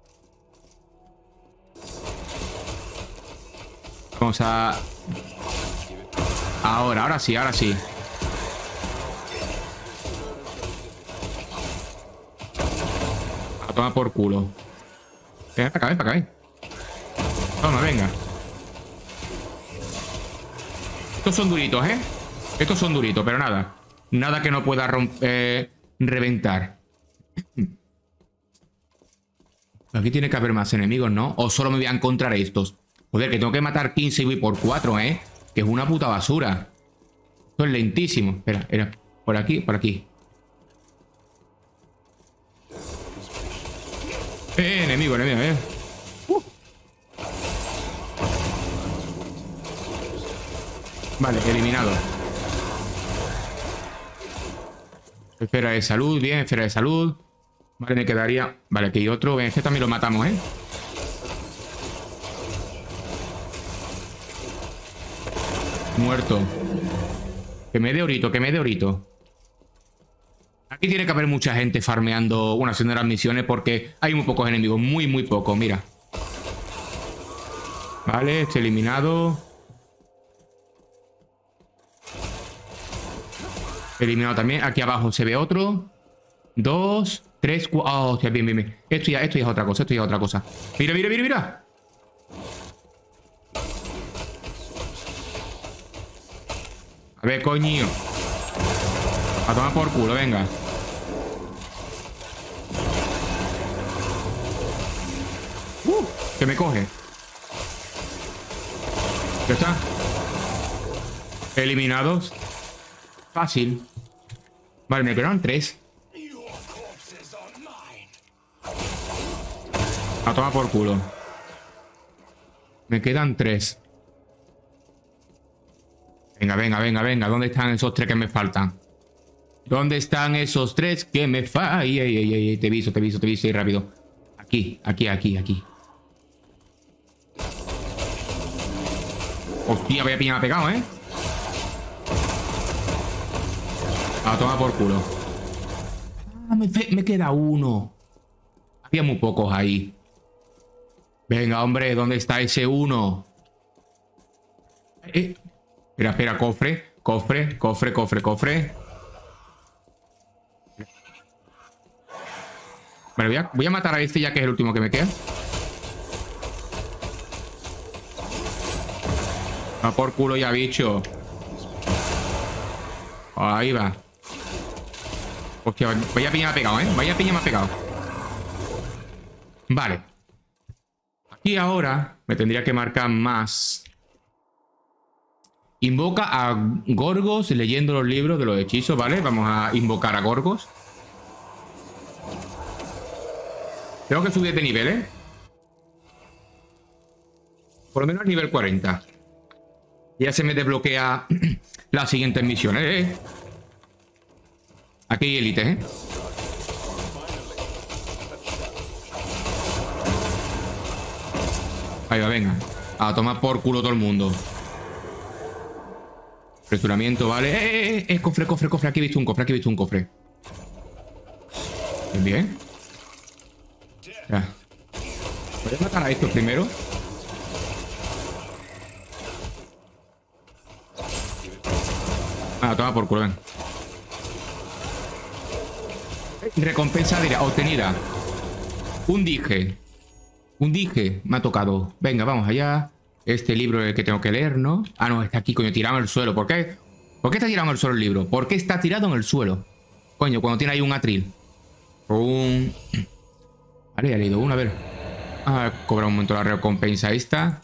Vamos a... Ahora sí. Toma por culo. Venga, para acá, ven, para acá, ven. Toma, venga. Estos son duritos, ¿eh? Estos son duritos, pero nada. Nada que no pueda reventar. Aquí tiene que haber más enemigos, ¿no? O solo me voy a encontrar estos. Joder, que tengo que matar 15 y voy por 4, ¿eh? Que es una puta basura. Esto es lentísimo. Espera, era por aquí, por aquí. Enemigo, enemigo, Vale, eliminado. Esfera de salud, bien, esfera de salud. Vale, me quedaría... Vale, aquí hay otro. Ven, este también lo matamos, ¿eh? Muerto. Que me dé orito, que me dé orito. Aquí tiene que haber mucha gente farmeando, bueno, haciendo las misiones porque hay muy pocos enemigos. Muy, muy pocos, mira. Vale, este eliminado. Eliminado también. Aquí abajo se ve otro. 2, 3, 4. Oh, hostia, bien, bien, bien. Esto ya es otra cosa, esto ya es otra cosa. Mira, mira, mira, mira. A ver, coño. A tomar por culo, venga. Que me coge. Ya está. Eliminados. Fácil. Vale, me quedaron 3. A tomar por culo. Me quedan 3. Venga, venga, venga, venga. ¿Dónde están esos 3 que me faltan? ¿Dónde están esos 3 que me faltan? Ay, ay, ay, ay. Te viso ahí rápido. Aquí, aquí, aquí, aquí. Hostia, vaya piña me ha pegado, ¿eh? A tomar por culo. Ah, me queda uno. Había muy pocos ahí. Venga, hombre, ¿dónde está ese uno? Espera, espera, cofre. Cofre, cofre, cofre, cofre. Vale, voy a matar a este ya que es el último que me queda. A por culo ya, bicho. Ahí va. Hostia, vaya piña me ha pegado, ¿eh? Vaya piña me ha pegado. Vale. Aquí ahora me tendría que marcar más. Invoca a Gorgos leyendo los libros de los hechizos, ¿vale? Vamos a invocar a Gorgos. Tengo que subir de nivel, ¿eh? Por lo menos al nivel 40. Ya se me desbloquea las siguientes misiones, ¿eh? Aquí hay élite, ¿eh? Ahí va, venga. A tomar por culo todo el mundo. Apresuramiento, vale. Cofre, cofre, cofre. Aquí he visto un cofre, aquí he visto un cofre. Bien. Ya. Voy a matar a estos primero. Ah, toma por culo, ven. Recompensa obtenida. Un dije. Un dije. Me ha tocado. Venga, vamos allá. Este libro es el que tengo que leer, ¿no? Ah, no, está aquí, coño, tirado en el suelo. ¿Por qué? ¿Por qué está tirado en el suelo el libro? ¿Por qué está tirado en el suelo? Coño, cuando tiene ahí un atril. Vale, ya he leído uno, a ver. Ah, cobra un momento la recompensa esta.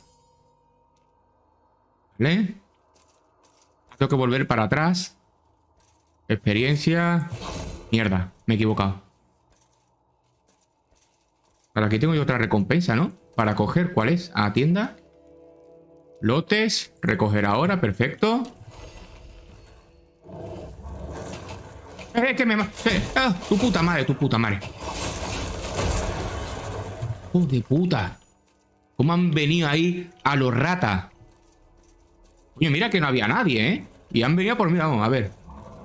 Vale. Tengo que volver para atrás. Experiencia. Mierda, me he equivocado. Para aquí tengo yo otra recompensa, ¿no? Para coger, ¿cuál es? A tienda. Lotes. Recoger ahora, perfecto. Que me... tu puta madre, tu puta madre. ¡Oh, de puta! ¿Cómo han venido ahí a los ratas? Coño, mira que no había nadie, ¿eh? Y han venido por mí, vamos, a ver.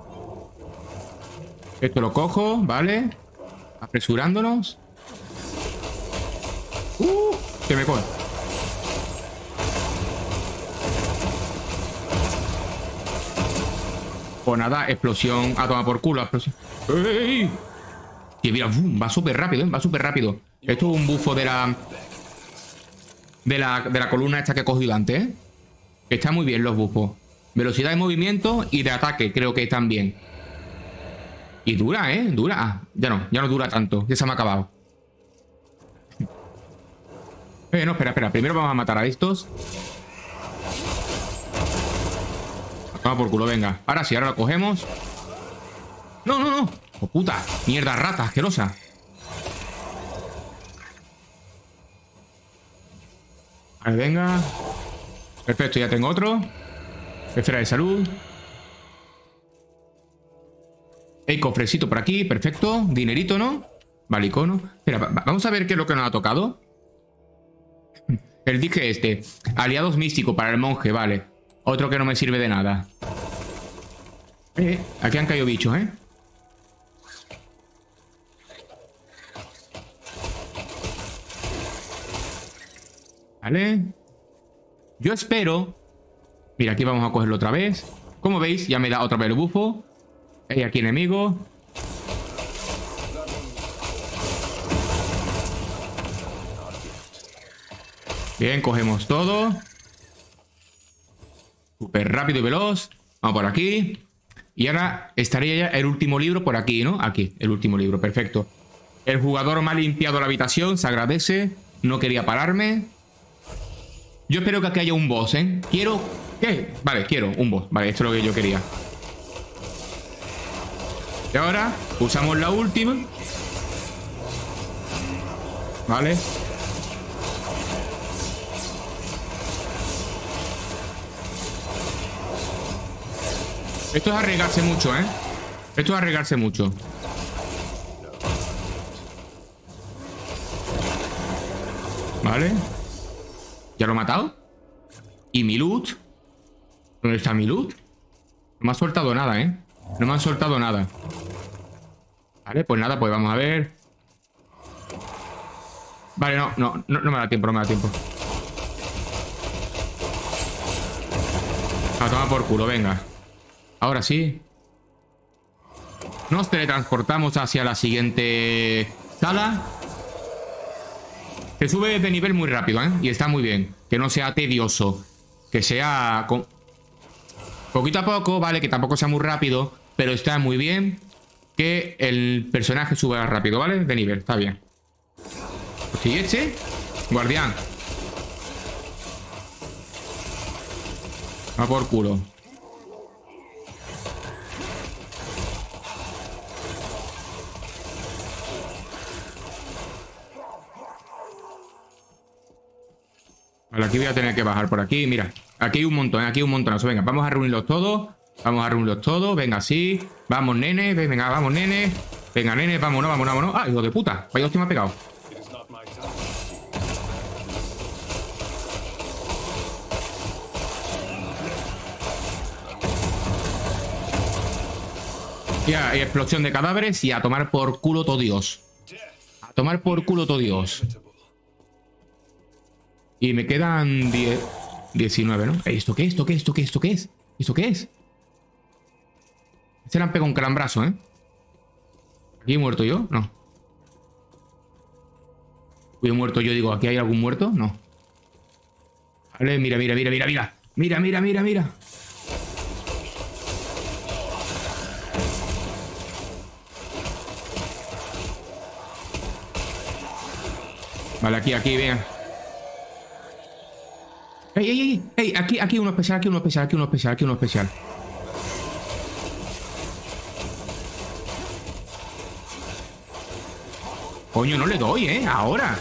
Esto lo cojo, ¿vale? Apresurándonos. Que me coge. Pues nada, explosión a tomar por culo. Explosión. ¡Ey! Y mira, va súper rápido, ¿eh? Va súper rápido. Esto es un bufo de la... De la columna esta que he cogido antes, ¿eh? Está muy bien los bufos. Velocidad de movimiento y de ataque, creo que están bien. Y dura, ¿eh? Dura. Ah, ya no dura tanto. Ya se me ha acabado. No, espera. Primero vamos a matar a estos. Toma por culo, venga. Ahora sí, ahora lo cogemos. No. Oh, puta. Mierda, rata asquerosa. Vale, venga. Perfecto, ya tengo otro. Esfera de salud. Hay cofrecito por aquí, perfecto. Dinerito, ¿no? Vale, icono. Espera, vamos a ver qué es lo que nos ha tocado. El dije este. Aliados místicos para el monje, vale. Otro que no me sirve de nada. Aquí han caído bichos, ¿eh? Vale. Yo espero... Mira, aquí vamos a cogerlo otra vez. Como veis, ya me da otra vez el bufo. Hay aquí enemigo. Bien, cogemos todo. Súper rápido y veloz. Vamos por aquí. Y ahora estaría ya el último libro por aquí, ¿no? Aquí, el último libro, perfecto. El jugador me ha limpiado la habitación, se agradece. No quería pararme. Yo espero que aquí haya un boss, ¿eh? Quiero... ¿Qué? Vale, quiero un boss. Vale, esto es lo que yo quería. Y ahora usamos la última. Vale. Esto es arriesgarse mucho, ¿eh? Esto es arriesgarse mucho. Vale. ¿Ya lo he matado? ¿Y mi loot? ¿Dónde está mi loot? No me ha soltado nada, ¿eh? No me han soltado nada. Vale, pues nada, pues vamos a ver. Vale, no me da tiempo, no me da tiempo. A tomar por culo, venga. Ahora sí. Nos teletransportamos hacia la siguiente sala. Se sube de nivel muy rápido, ¿eh? Y está muy bien. Que no sea tedioso. Que sea... poquito a poco, ¿vale? Que tampoco sea muy rápido. Pero está muy bien que el personaje suba rápido, ¿vale? De nivel, está bien. ¿Y este? Guardián. Va por culo. Vale, aquí voy a tener que bajar por aquí. Mira, aquí hay un montón, aquí hay un montonazo. Venga, vamos a reunirlos todos. Vamos a reunirlos todos. Venga, sí. Vamos, nene. Venga, vamos, nene. Venga, nene, vámonos, vámonos, vámonos. Ah, hijo de puta. Vaya hostia me ha pegado. Ya, hay explosión de cadáveres y a tomar por culo todo Dios. A tomar por culo todo Dios. Y me quedan 19, ¿no? ¿Esto qué? ¿Esto qué? ¿Esto qué? ¿Esto qué es? ¿Esto qué es? Se le han pegado un calambrazo, ¿eh? ¿Aquí he muerto yo? No. ¿He muerto yo? Digo, ¿aquí hay algún muerto? No. Vale, mira, mira, mira, mira, mira. Mira, mira, mira, mira. Vale, aquí, venga. ¡Ey! Aquí uno especial, aquí uno especial, aquí uno especial, aquí uno especial. Coño, no le doy, ¿eh? Ahora.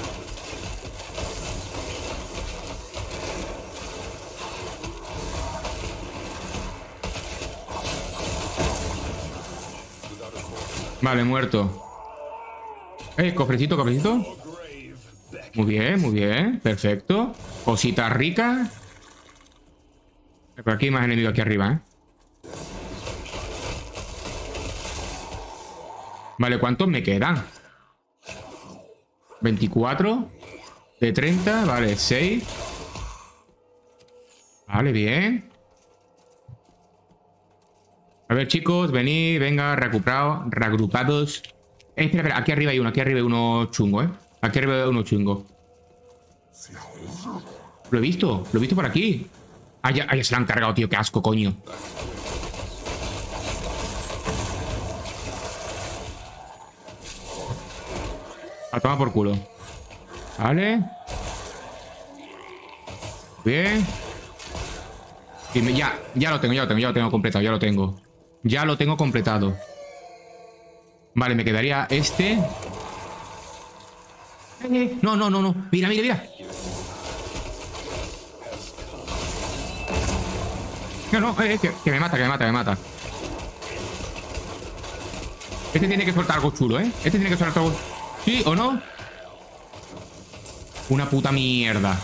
Vale, muerto. Cofrecito, cofrecito. Muy bien, perfecto. Cosita rica. Por aquí hay más enemigos aquí arriba, ¿eh? Vale, ¿cuántos me quedan? 24 de 30, vale, 6. Vale, bien. A ver, chicos, venid, venga, reagrupados. Espera, espera, aquí arriba hay uno chungo, ¿eh? Aquí arriba hay uno chungo. Lo he visto por aquí. Ah, ya se lo han cargado, tío, qué asco, coño. A tomar por culo. Vale. Bien. Y ya lo tengo completado, ya lo tengo. Ya lo tengo completado. Vale, me quedaría este. No. Mira. No, que me mata. Este tiene que soltar algo chulo, ¿eh? Este tiene que soltar algo... ¿Sí o no? Una puta mierda.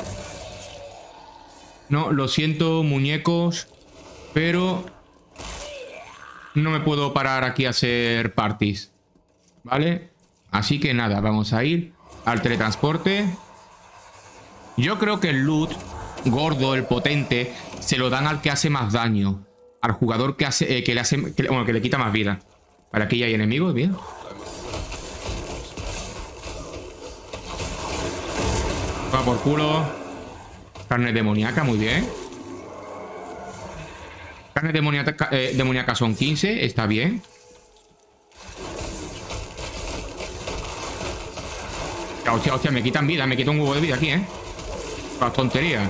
No, lo siento, muñecos, pero no me puedo parar aquí a hacer parties, ¿vale? Así que nada, vamos a ir al teletransporte. Yo creo que el loot gordo, el potente, se lo dan al que hace más daño. Al jugador que hace, que le quita más vida. Vale, aquí ya hay enemigos, bien. Va por culo. Carne demoníaca, muy bien. Carne demoníaca son 15, está bien. Hostia, me quitan vida, me quitan un huevo de vida aquí, ¿eh? La tontería.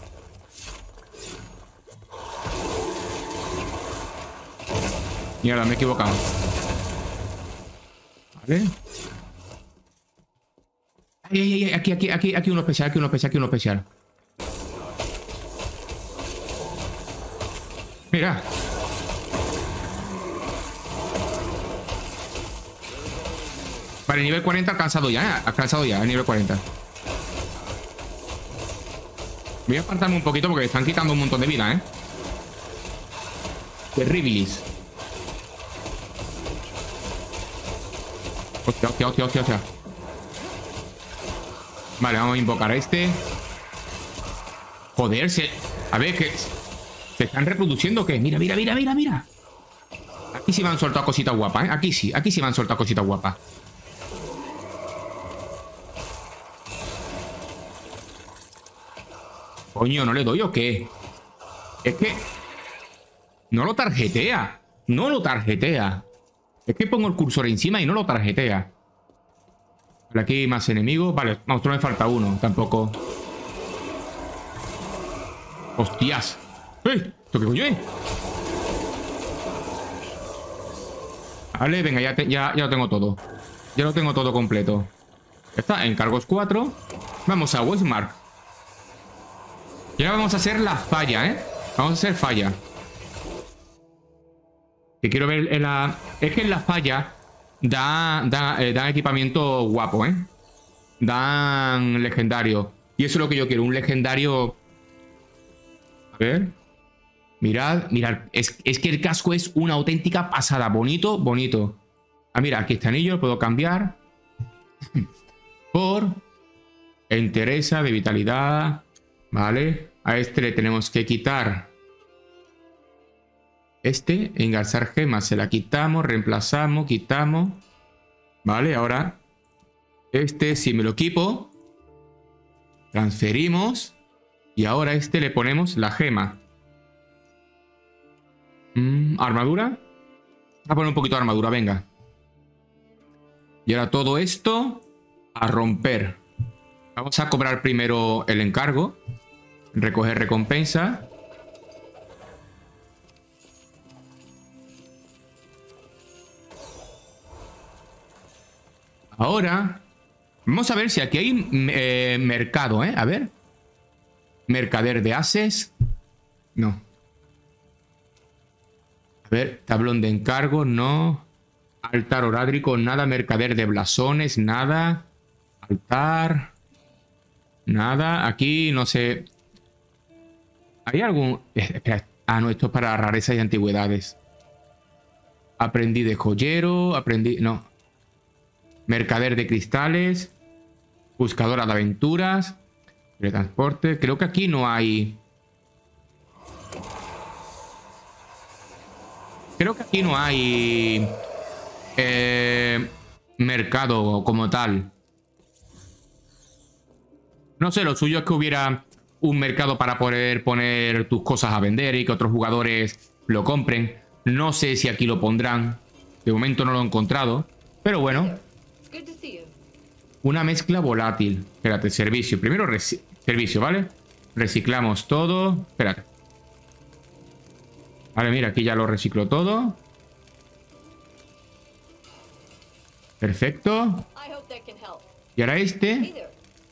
Mierda, me he equivocado. Vale. Aquí uno especial. Mira. Vale, nivel 40 alcanzado ya, ¿eh? Alcanzado ya, el nivel 40. Voy a apartarme un poquito porque están quitando un montón de vida, ¿eh? Terribilis. Hostia. Vale, vamos a invocar a este. Joder, a ver, que ¿se están reproduciendo o qué? Mira. Aquí sí me han soltado cositas guapas, ¿eh? Aquí sí me han soltado cositas guapas. Coño, ¿no le doy o qué? Es que no lo tarjetea. Es que pongo el cursor encima y no lo tarjetea. Vale, aquí hay más enemigos. Vale, monstruo me falta uno. Tampoco. ¡Hostias! ¡Eh! ¿Esto qué coño es? Vale, venga, ya lo tengo todo. Ya lo tengo todo completo. Ya está, encargos 4. Vamos a Westmark. Y ahora vamos a hacer la falla, ¿eh? Vamos a hacer falla. Que quiero ver en la... Es que en la falla dan equipamiento guapo, ¿eh? Dan legendario. Y eso es lo que yo quiero, un legendario... A ver. Mirad. Es que el casco es una auténtica pasada. Bonito. Ah, mira, aquí este anillo lo puedo cambiar. Por... Entereza, de vitalidad. Vale. A este le tenemos que quitar... engarzar gemas, se la quitamos, reemplazamos, quitamos. Vale, ahora si me lo equipo, transferimos y ahora le ponemos la gema. Armadura. Vamos a poner un poquito de armadura, venga. Y ahora todo esto a romper. Vamos a cobrar primero el encargo. Recoger recompensa. Ahora, vamos a ver si aquí hay mercado, ¿eh? A ver. Mercader de ases. No. A ver, tablón de encargo, no. Altar orádrico, nada. Mercader de blasones, nada. Altar. Nada. Aquí, no sé. ¿Hay algún...? Espera. Ah, no, esto es para rarezas y antigüedades. Aprendí de joyero, no. Mercader de cristales. Buscadora de aventuras. De transporte. Creo que aquí no hay... mercado como tal. No sé, lo suyo es que hubiera un mercado para poder poner tus cosas a vender y que otros jugadores lo compren. No sé si aquí lo pondrán. De momento no lo he encontrado. Pero bueno. Una mezcla volátil. Espérate, servicio. Primero servicio, ¿vale? Reciclamos todo. Espérate. Vale, mira, aquí ya lo reciclo todo. Perfecto. Y ahora este.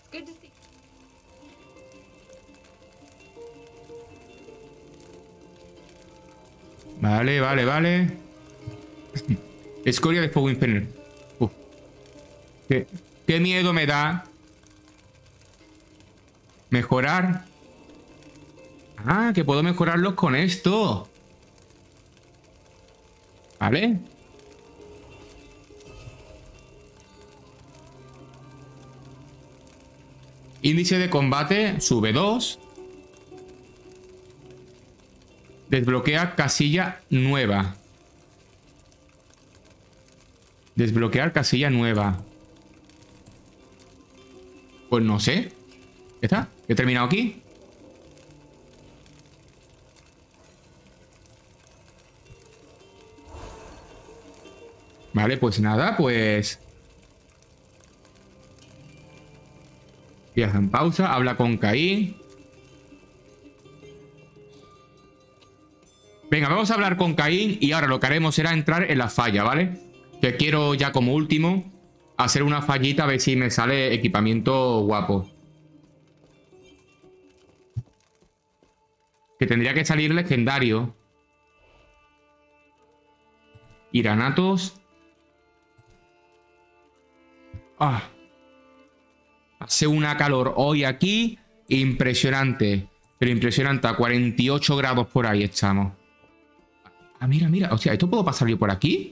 Vale, vale, vale. Escoria de fuego infernal. Qué miedo me da. Mejorar. Ah, que puedo mejorarlos con esto. Vale. Índice de combate sube 2. Desbloquea casilla nueva. Desbloquear casilla nueva. Pues no sé. ¿Ya está? ¿He terminado aquí? Vale, pues nada, pues... Viaja en pausa, habla con Caín. Venga, vamos a hablar con Caín y ahora lo que haremos será entrar en la falla, ¿vale? Que quiero ya como último hacer una fallita a ver si me sale equipamiento guapo. Que tendría que salir legendario. Iranatos. Ah. Hace una calor hoy aquí impresionante. Pero impresionante, a 48 grados por ahí estamos. Ah, mira, mira. O sea, ¿esto puedo pasar yo por aquí?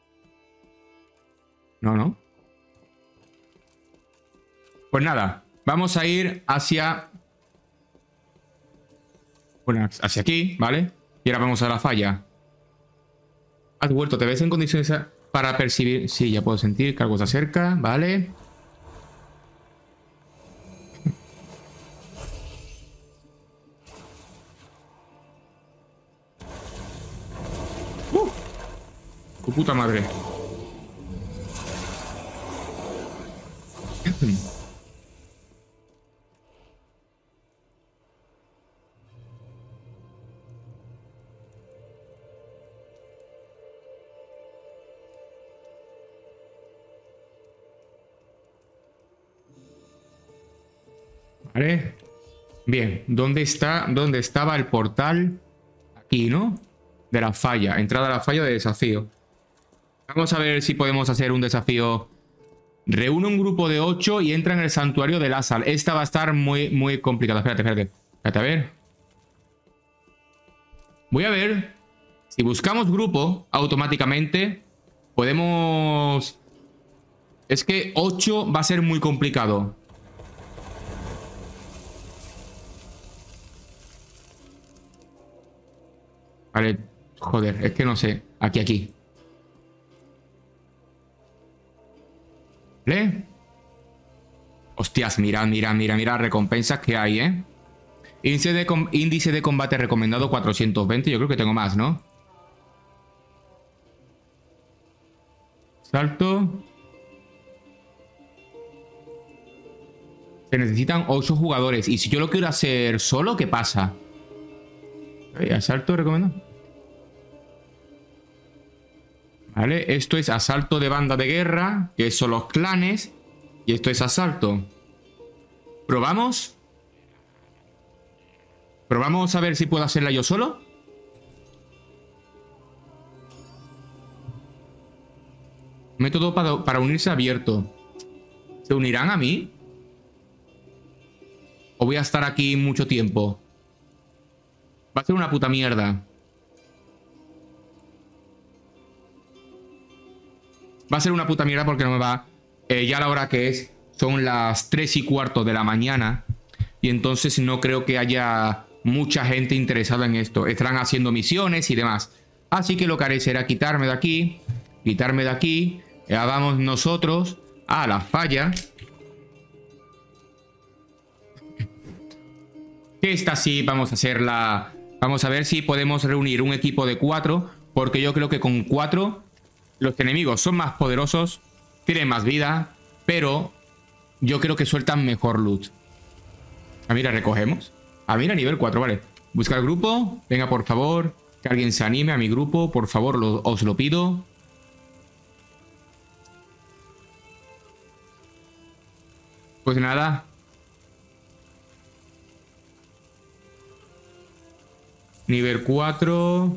No, no. Pues nada, vamos a ir hacia... Bueno, hacia aquí, ¿vale? Y ahora vamos a la falla. Has vuelto, ¿te ves en condiciones para percibir? Sí, ya puedo sentir que algo se acerca, ¿vale? ¡Tu puta madre! Vale. Bien, ¿dónde está? ¿Dónde estaba el portal? Aquí, ¿no? De la falla, entrada a la falla de desafío. Vamos a ver si podemos hacer un desafío. Reúne un grupo de 8 y entra en el santuario de Lassal. Esta va a estar muy complicada. Espérate, espérate. Espérate, a ver. Voy a ver. Si buscamos grupo, automáticamente podemos... Es que 8 va a ser muy complicado. Vale, joder, es que no sé. Aquí. ¿Vale? Hostias, mirad, recompensas que hay, ¿eh? Índice de combate recomendado 420. Yo creo que tengo más, ¿no? Salto. Se necesitan 8 jugadores. Y si yo lo quiero hacer solo, ¿qué pasa? Asalto recomendado. Vale, esto es asalto de banda de guerra, que son los clanes. Y esto es asalto. ¿Probamos? ¿Probamos a ver si puedo hacerla yo solo? Método para unirse abierto. ¿Se unirán a mí? ¿O voy a estar aquí mucho tiempo? Va a ser una puta mierda. Va a ser una puta mierda porque no me va... ya la hora que es, son las 3:15 de la mañana. Y entonces no creo que haya mucha gente interesada en esto. Estarán haciendo misiones y demás. Así que lo que haré será quitarme de aquí. Quitarme de aquí. Ya vamos nosotros a la falla. Que esta sí vamos a hacerla. Vamos a ver si podemos reunir un equipo de 4. Porque yo creo que con 4 los enemigos son más poderosos. Tienen más vida. Pero yo creo que sueltan mejor loot. Ah, mira, recogemos. Ah, mira, nivel 4, vale. Buscar grupo. Venga, por favor. Que alguien se anime a mi grupo. Por favor, os lo pido. Pues nada. Nivel 4.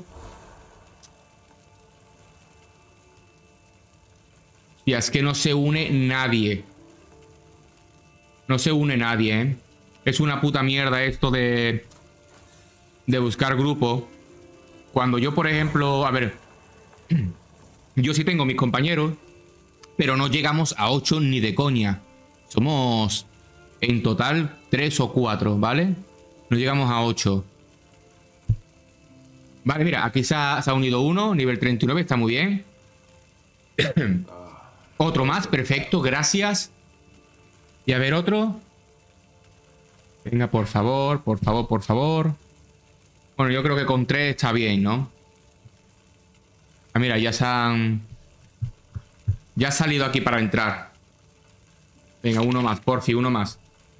Y es que no se une nadie. No se une nadie, ¿eh? Es una puta mierda esto de buscar grupo. Cuando yo, por ejemplo, a ver, yo sí tengo mis compañeros, pero no llegamos a 8 ni de coña. Somos en total 3 o 4, ¿vale? No llegamos a 8. Vale, mira, aquí se ha unido uno, nivel 39, está muy bien. Otro más, perfecto, gracias. Y a ver otro. Venga, por favor, por favor, por favor. Bueno, yo creo que con 3 está bien, ¿no? Ah, mira, ya se han... Ya ha salido aquí para entrar. Venga, uno más, por fin, uno más.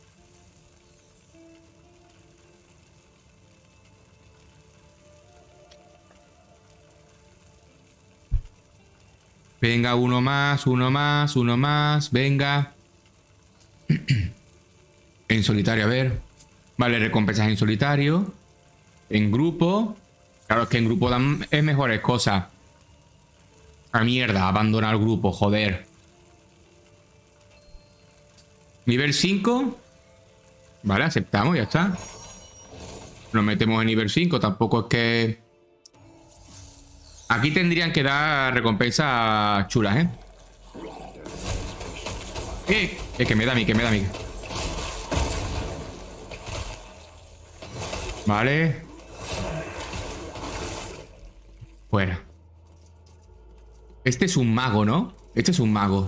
Venga, uno más, uno más, uno más. Venga. En solitario, a ver. Vale, recompensas en solitario. En grupo. Claro, es que en grupo dan mejores cosas. A mierda, abandonar el grupo, joder. Nivel 5. Vale, aceptamos, ya está. Nos metemos en nivel 5. Tampoco es que... Aquí tendrían que dar recompensas chulas, ¿eh? Que me da a mí, que me da a mí. Vale. Fuera. Este es un mago, ¿no? Este es un mago.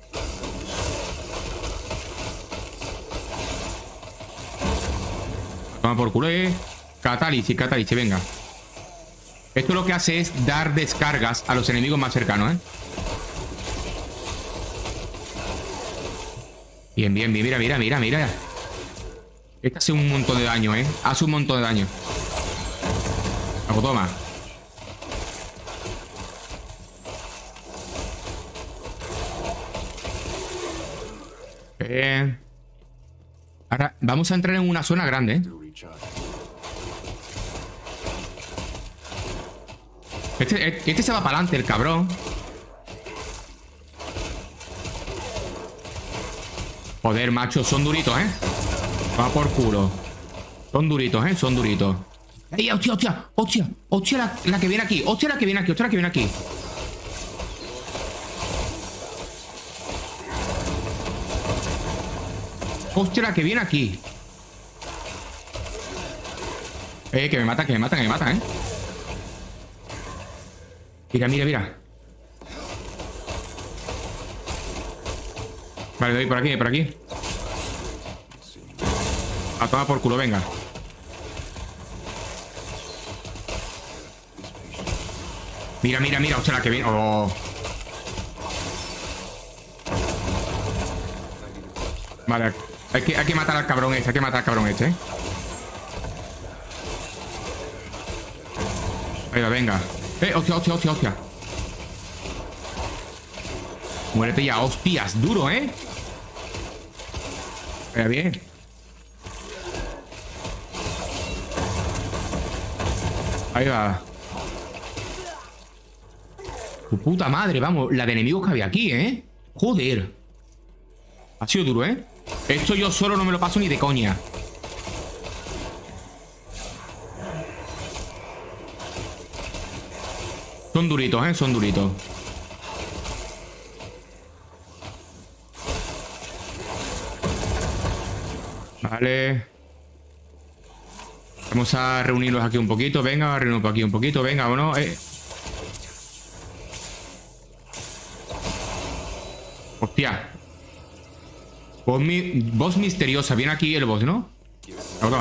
Toma por culo, Catálisis, catálisis, venga. Esto lo que hace es dar descargas a los enemigos más cercanos, ¿eh? Bien, bien, bien, mira, mira, mira, mira. Este hace un montón de daño, ¿eh? Hace un montón de daño. Hago, toma. Ahora vamos a entrar en una zona grande, ¿eh? Este se va para adelante, el cabrón. Joder, macho, son duritos, ¿eh? Va por culo. Son duritos, ¿eh? Son duritos. ¡Ey, hostia, hostia! ¡Hostia! ¡Hostia, la que viene aquí! ¡Hostia, la que viene aquí! ¡Hostia, la que viene aquí! ¡Hostia, la que viene aquí! Que me matan, que me matan, que me matan, ¿eh? Mira, mira, mira. Vale, doy por aquí, por aquí. A tomar por culo, venga. Mira, mira, mira. Hostia, la que viene. Oh. Vale, hay que matar al cabrón este. Hay que matar al cabrón este, ¿eh? Ahí va, venga. Hostia, hostia, hostia, hostia. Muérete ya, hostias. Duro, ¿eh? Vaya bien. Ahí va. Tu puta madre, vamos. La de enemigos que había aquí, ¿eh? Joder. Ha sido duro, ¿eh? Esto yo solo no me lo paso ni de coña. Son duritos, ¿eh? Son duritos. Vale. Vamos a reunirlos aquí un poquito. Venga, a reunirnos aquí un poquito. Venga, ¿o no? Hostia. Voz misteriosa. Viene aquí el boss, ¿no? Toma.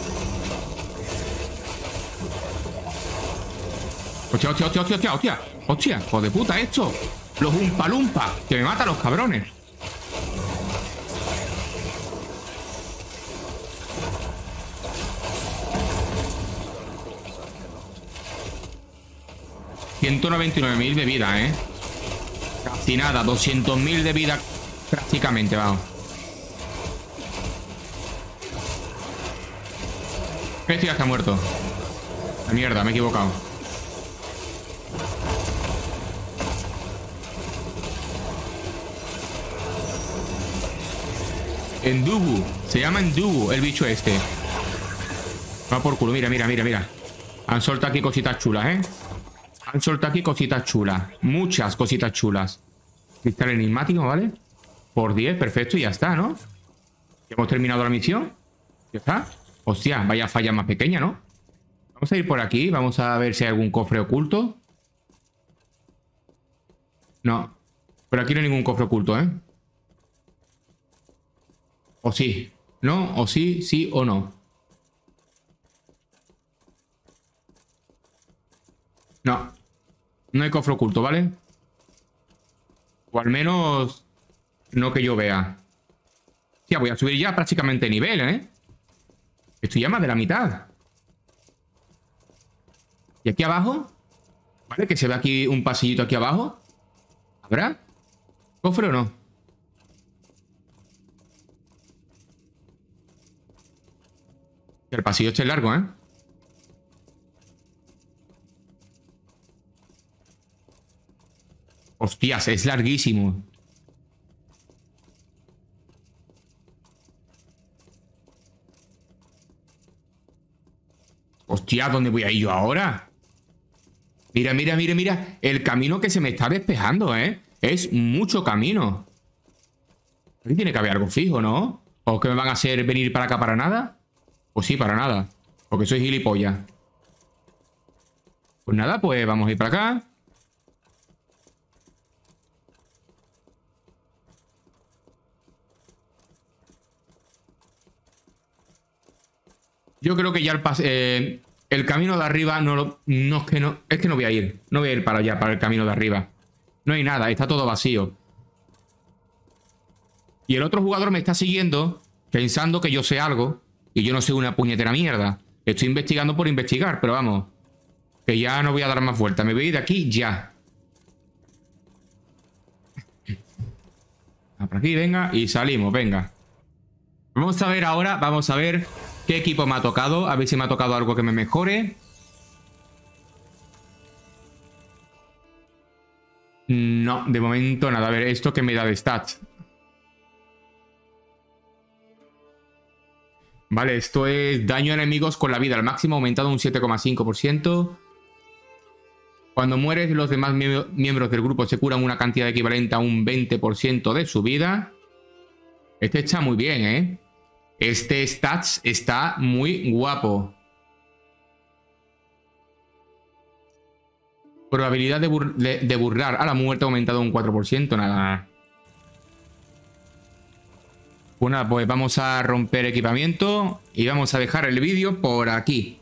Hostia, hostia, hostia, hostia, hostia. Hostia, hijo de puta esto. Los umpalumpa. Que me matan los cabrones. $199.000 de vida, ¿eh? Casi nada. 200.000 de vida prácticamente, vamos. Este ya está muerto. La mierda, me he equivocado. Endugu. Se llama Endugu el bicho este. Va por culo. Mira, mira, mira, mira. Han soltado aquí cositas chulas, ¿eh? Han soltado aquí cositas chulas. Muchas cositas chulas. Cristal enigmático, ¿vale? Por 10, perfecto, y ya está, ¿no? Ya hemos terminado la misión. Ya está. Hostia, vaya falla más pequeña, ¿no? Vamos a ir por aquí. Vamos a ver si hay algún cofre oculto. No. Por aquí no hay ningún cofre oculto, ¿eh? O sí. ¿No? O sí, sí o no. No. No hay cofre oculto, ¿vale? O al menos no que yo vea. Hostia, voy a subir ya prácticamente nivel, ¿eh? Estoy ya más de la mitad. ¿Y aquí abajo? ¿Vale? Que se ve aquí un pasillito aquí abajo. ¿Habrá cofre o no? El pasillo este es largo, ¿eh? Hostias, es larguísimo. Hostia, ¿dónde voy a ir yo ahora? Mira, mira, mira, mira. El camino que se me está despejando, ¿eh? Es mucho camino. Aquí tiene que haber algo fijo, ¿no? ¿O que me van a hacer venir para acá para nada? Pues sí, para nada. Porque soy gilipollas. Pues nada, pues vamos a ir para acá. Yo creo que ya el camino de arriba es que no voy a ir. No voy a ir para allá, para el camino de arriba. No hay nada, está todo vacío. Y el otro jugador me está siguiendo pensando que yo sé algo y yo no sé una puñetera mierda. Estoy investigando por investigar, pero vamos, que ya no voy a dar más vueltas. Me voy a ir de aquí ya. Por aquí, venga, y salimos, venga. Vamos a ver ahora, vamos a ver qué equipo me ha tocado. A ver si me ha tocado algo que me mejore. No, de momento nada. A ver, ¿esto qué me da de stats? Vale, esto es daño a enemigos con la vida al máximo aumentado un 7,5%. Cuando mueres, los demás miembros del grupo se curan una cantidad equivalente a un 20% de su vida. Este está muy bien, ¿eh? Este stats está muy guapo. Probabilidad de burlar a la muerte ha aumentado un 4%. Nada. Bueno, pues vamos a romper equipamiento y vamos a dejar el vídeo por aquí.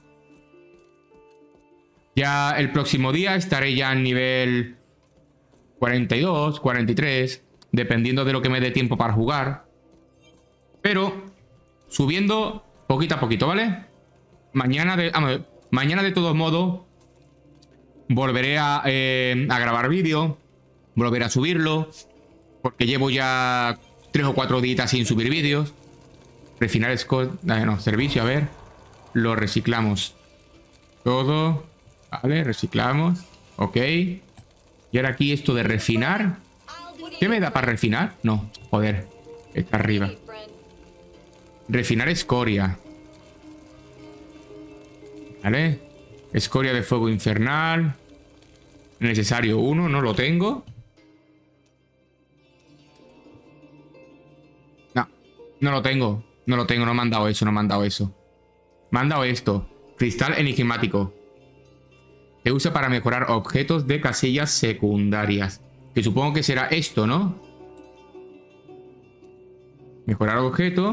Ya el próximo día estaré ya en nivel 42, 43, dependiendo de lo que me dé tiempo para jugar. Pero subiendo poquito a poquito, ¿vale? Mañana de todos modos volveré a grabar vídeo, volveré a subirlo, porque llevo ya 3 o 4 días sin subir vídeos. Refinar servicio, a ver. Lo reciclamos todo. Vale, reciclamos. Ok. Y ahora aquí esto de refinar. ¿Qué me da para refinar? No, joder. Está arriba. Refinar escoria. Vale. Escoria de fuego infernal. Necesario 1, no lo tengo. No lo tengo. No lo tengo, no me han dado eso, no me han dado eso. Me han dado esto. Cristal enigmático. Se usa para mejorar objetos de casillas secundarias. Que supongo que será esto, ¿no? Mejorar objeto.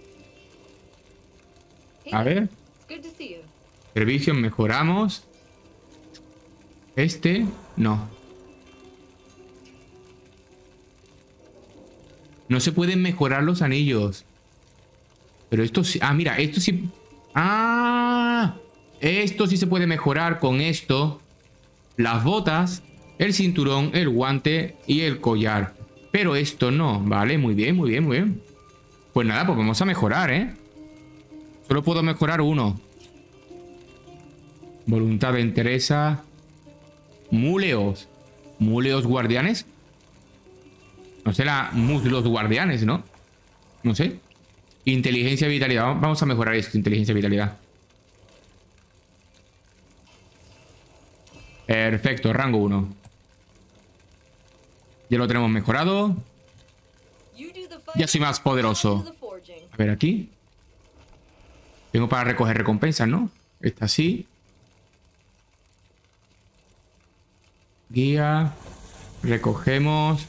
A ver. Servicios, mejoramos. Este, no. No se pueden mejorar los anillos. Pero esto sí... Ah, mira, esto sí... ¡Ah! Esto sí se puede mejorar con esto. Las botas, el cinturón, el guante y el collar. Pero esto no. Vale, muy bien, muy bien, muy bien. Pues nada, pues vamos a mejorar, ¿eh? Solo puedo mejorar uno. Voluntad de entereza. Múleos. Múleos guardianes. No será muslos guardianes, ¿no? No sé. Inteligencia y vitalidad. Vamos a mejorar esto, inteligencia y vitalidad. Perfecto, rango 1. Ya lo tenemos mejorado. Ya soy más poderoso. A ver, aquí. Tengo para recoger recompensas, ¿no? Esta sí. Guía. Recogemos.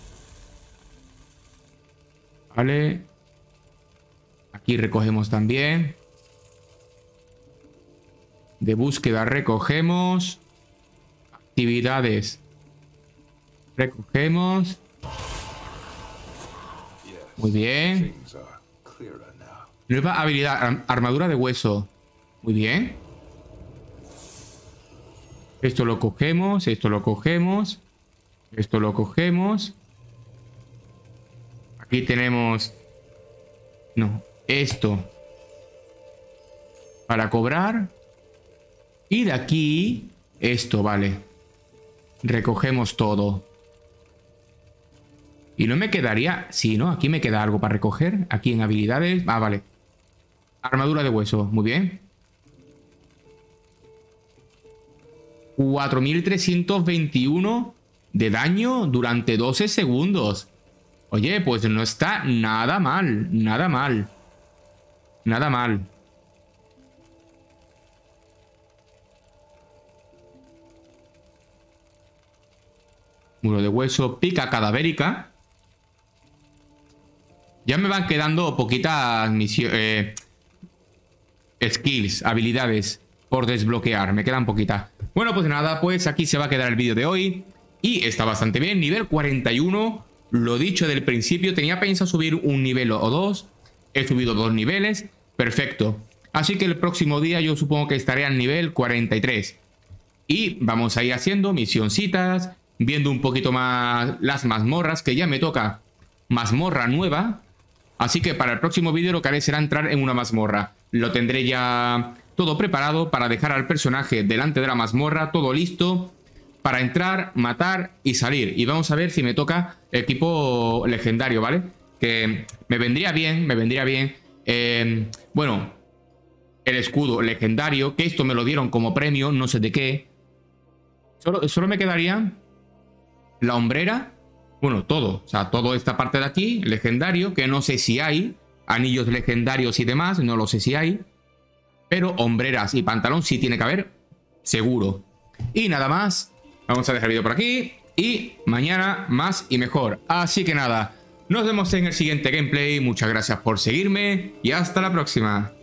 Vale. Aquí recogemos también. De búsqueda recogemos. Actividades. Recogemos. Muy bien. Nueva habilidad. Armadura de hueso. Muy bien. Esto lo cogemos. Esto lo cogemos. Esto lo cogemos. Aquí tenemos... No. Esto. Para cobrar. Y de aquí... Esto, vale. Recogemos todo. Y no me quedaría... Sí, ¿no? Aquí me queda algo para recoger. Aquí en habilidades... Ah, vale. Armadura de hueso. Muy bien. 4321 de daño durante 12 segundos. Oye, pues no está nada mal. Nada mal. Nada mal. Muro de hueso. Pica cadavérica. Ya me van quedando poquitas misiones. Skills, habilidades por desbloquear. Me quedan poquitas. Bueno, pues nada, pues aquí se va a quedar el vídeo de hoy. Y está bastante bien. Nivel 41. Lo dicho del principio, tenía pensado subir un nivel o dos. He subido 2 niveles. Perfecto. Así que el próximo día yo supongo que estaré al nivel 43. Y vamos a ir haciendo misioncitas. Viendo un poquito más las mazmorras. Que ya me toca mazmorra nueva. Así que para el próximo vídeo lo que haré será entrar en una mazmorra. Lo tendré ya todo preparado para dejar al personaje delante de la mazmorra. Todo listo para entrar, matar y salir. Y vamos a ver si me toca equipo legendario, ¿vale? Que me vendría bien, me vendría bien. Bueno, el escudo legendario, que esto me lo dieron como premio, no sé de qué. Solo me quedaría la hombrera. Bueno, todo, o sea, toda esta parte de aquí, legendario, que no sé si hay. Anillos legendarios y demás, no lo sé si hay. Pero hombreras y pantalón sí tiene que haber, seguro. Y nada más, vamos a dejar el vídeo por aquí. Y mañana más y mejor. Así que nada, nos vemos en el siguiente gameplay. Muchas gracias por seguirme y hasta la próxima.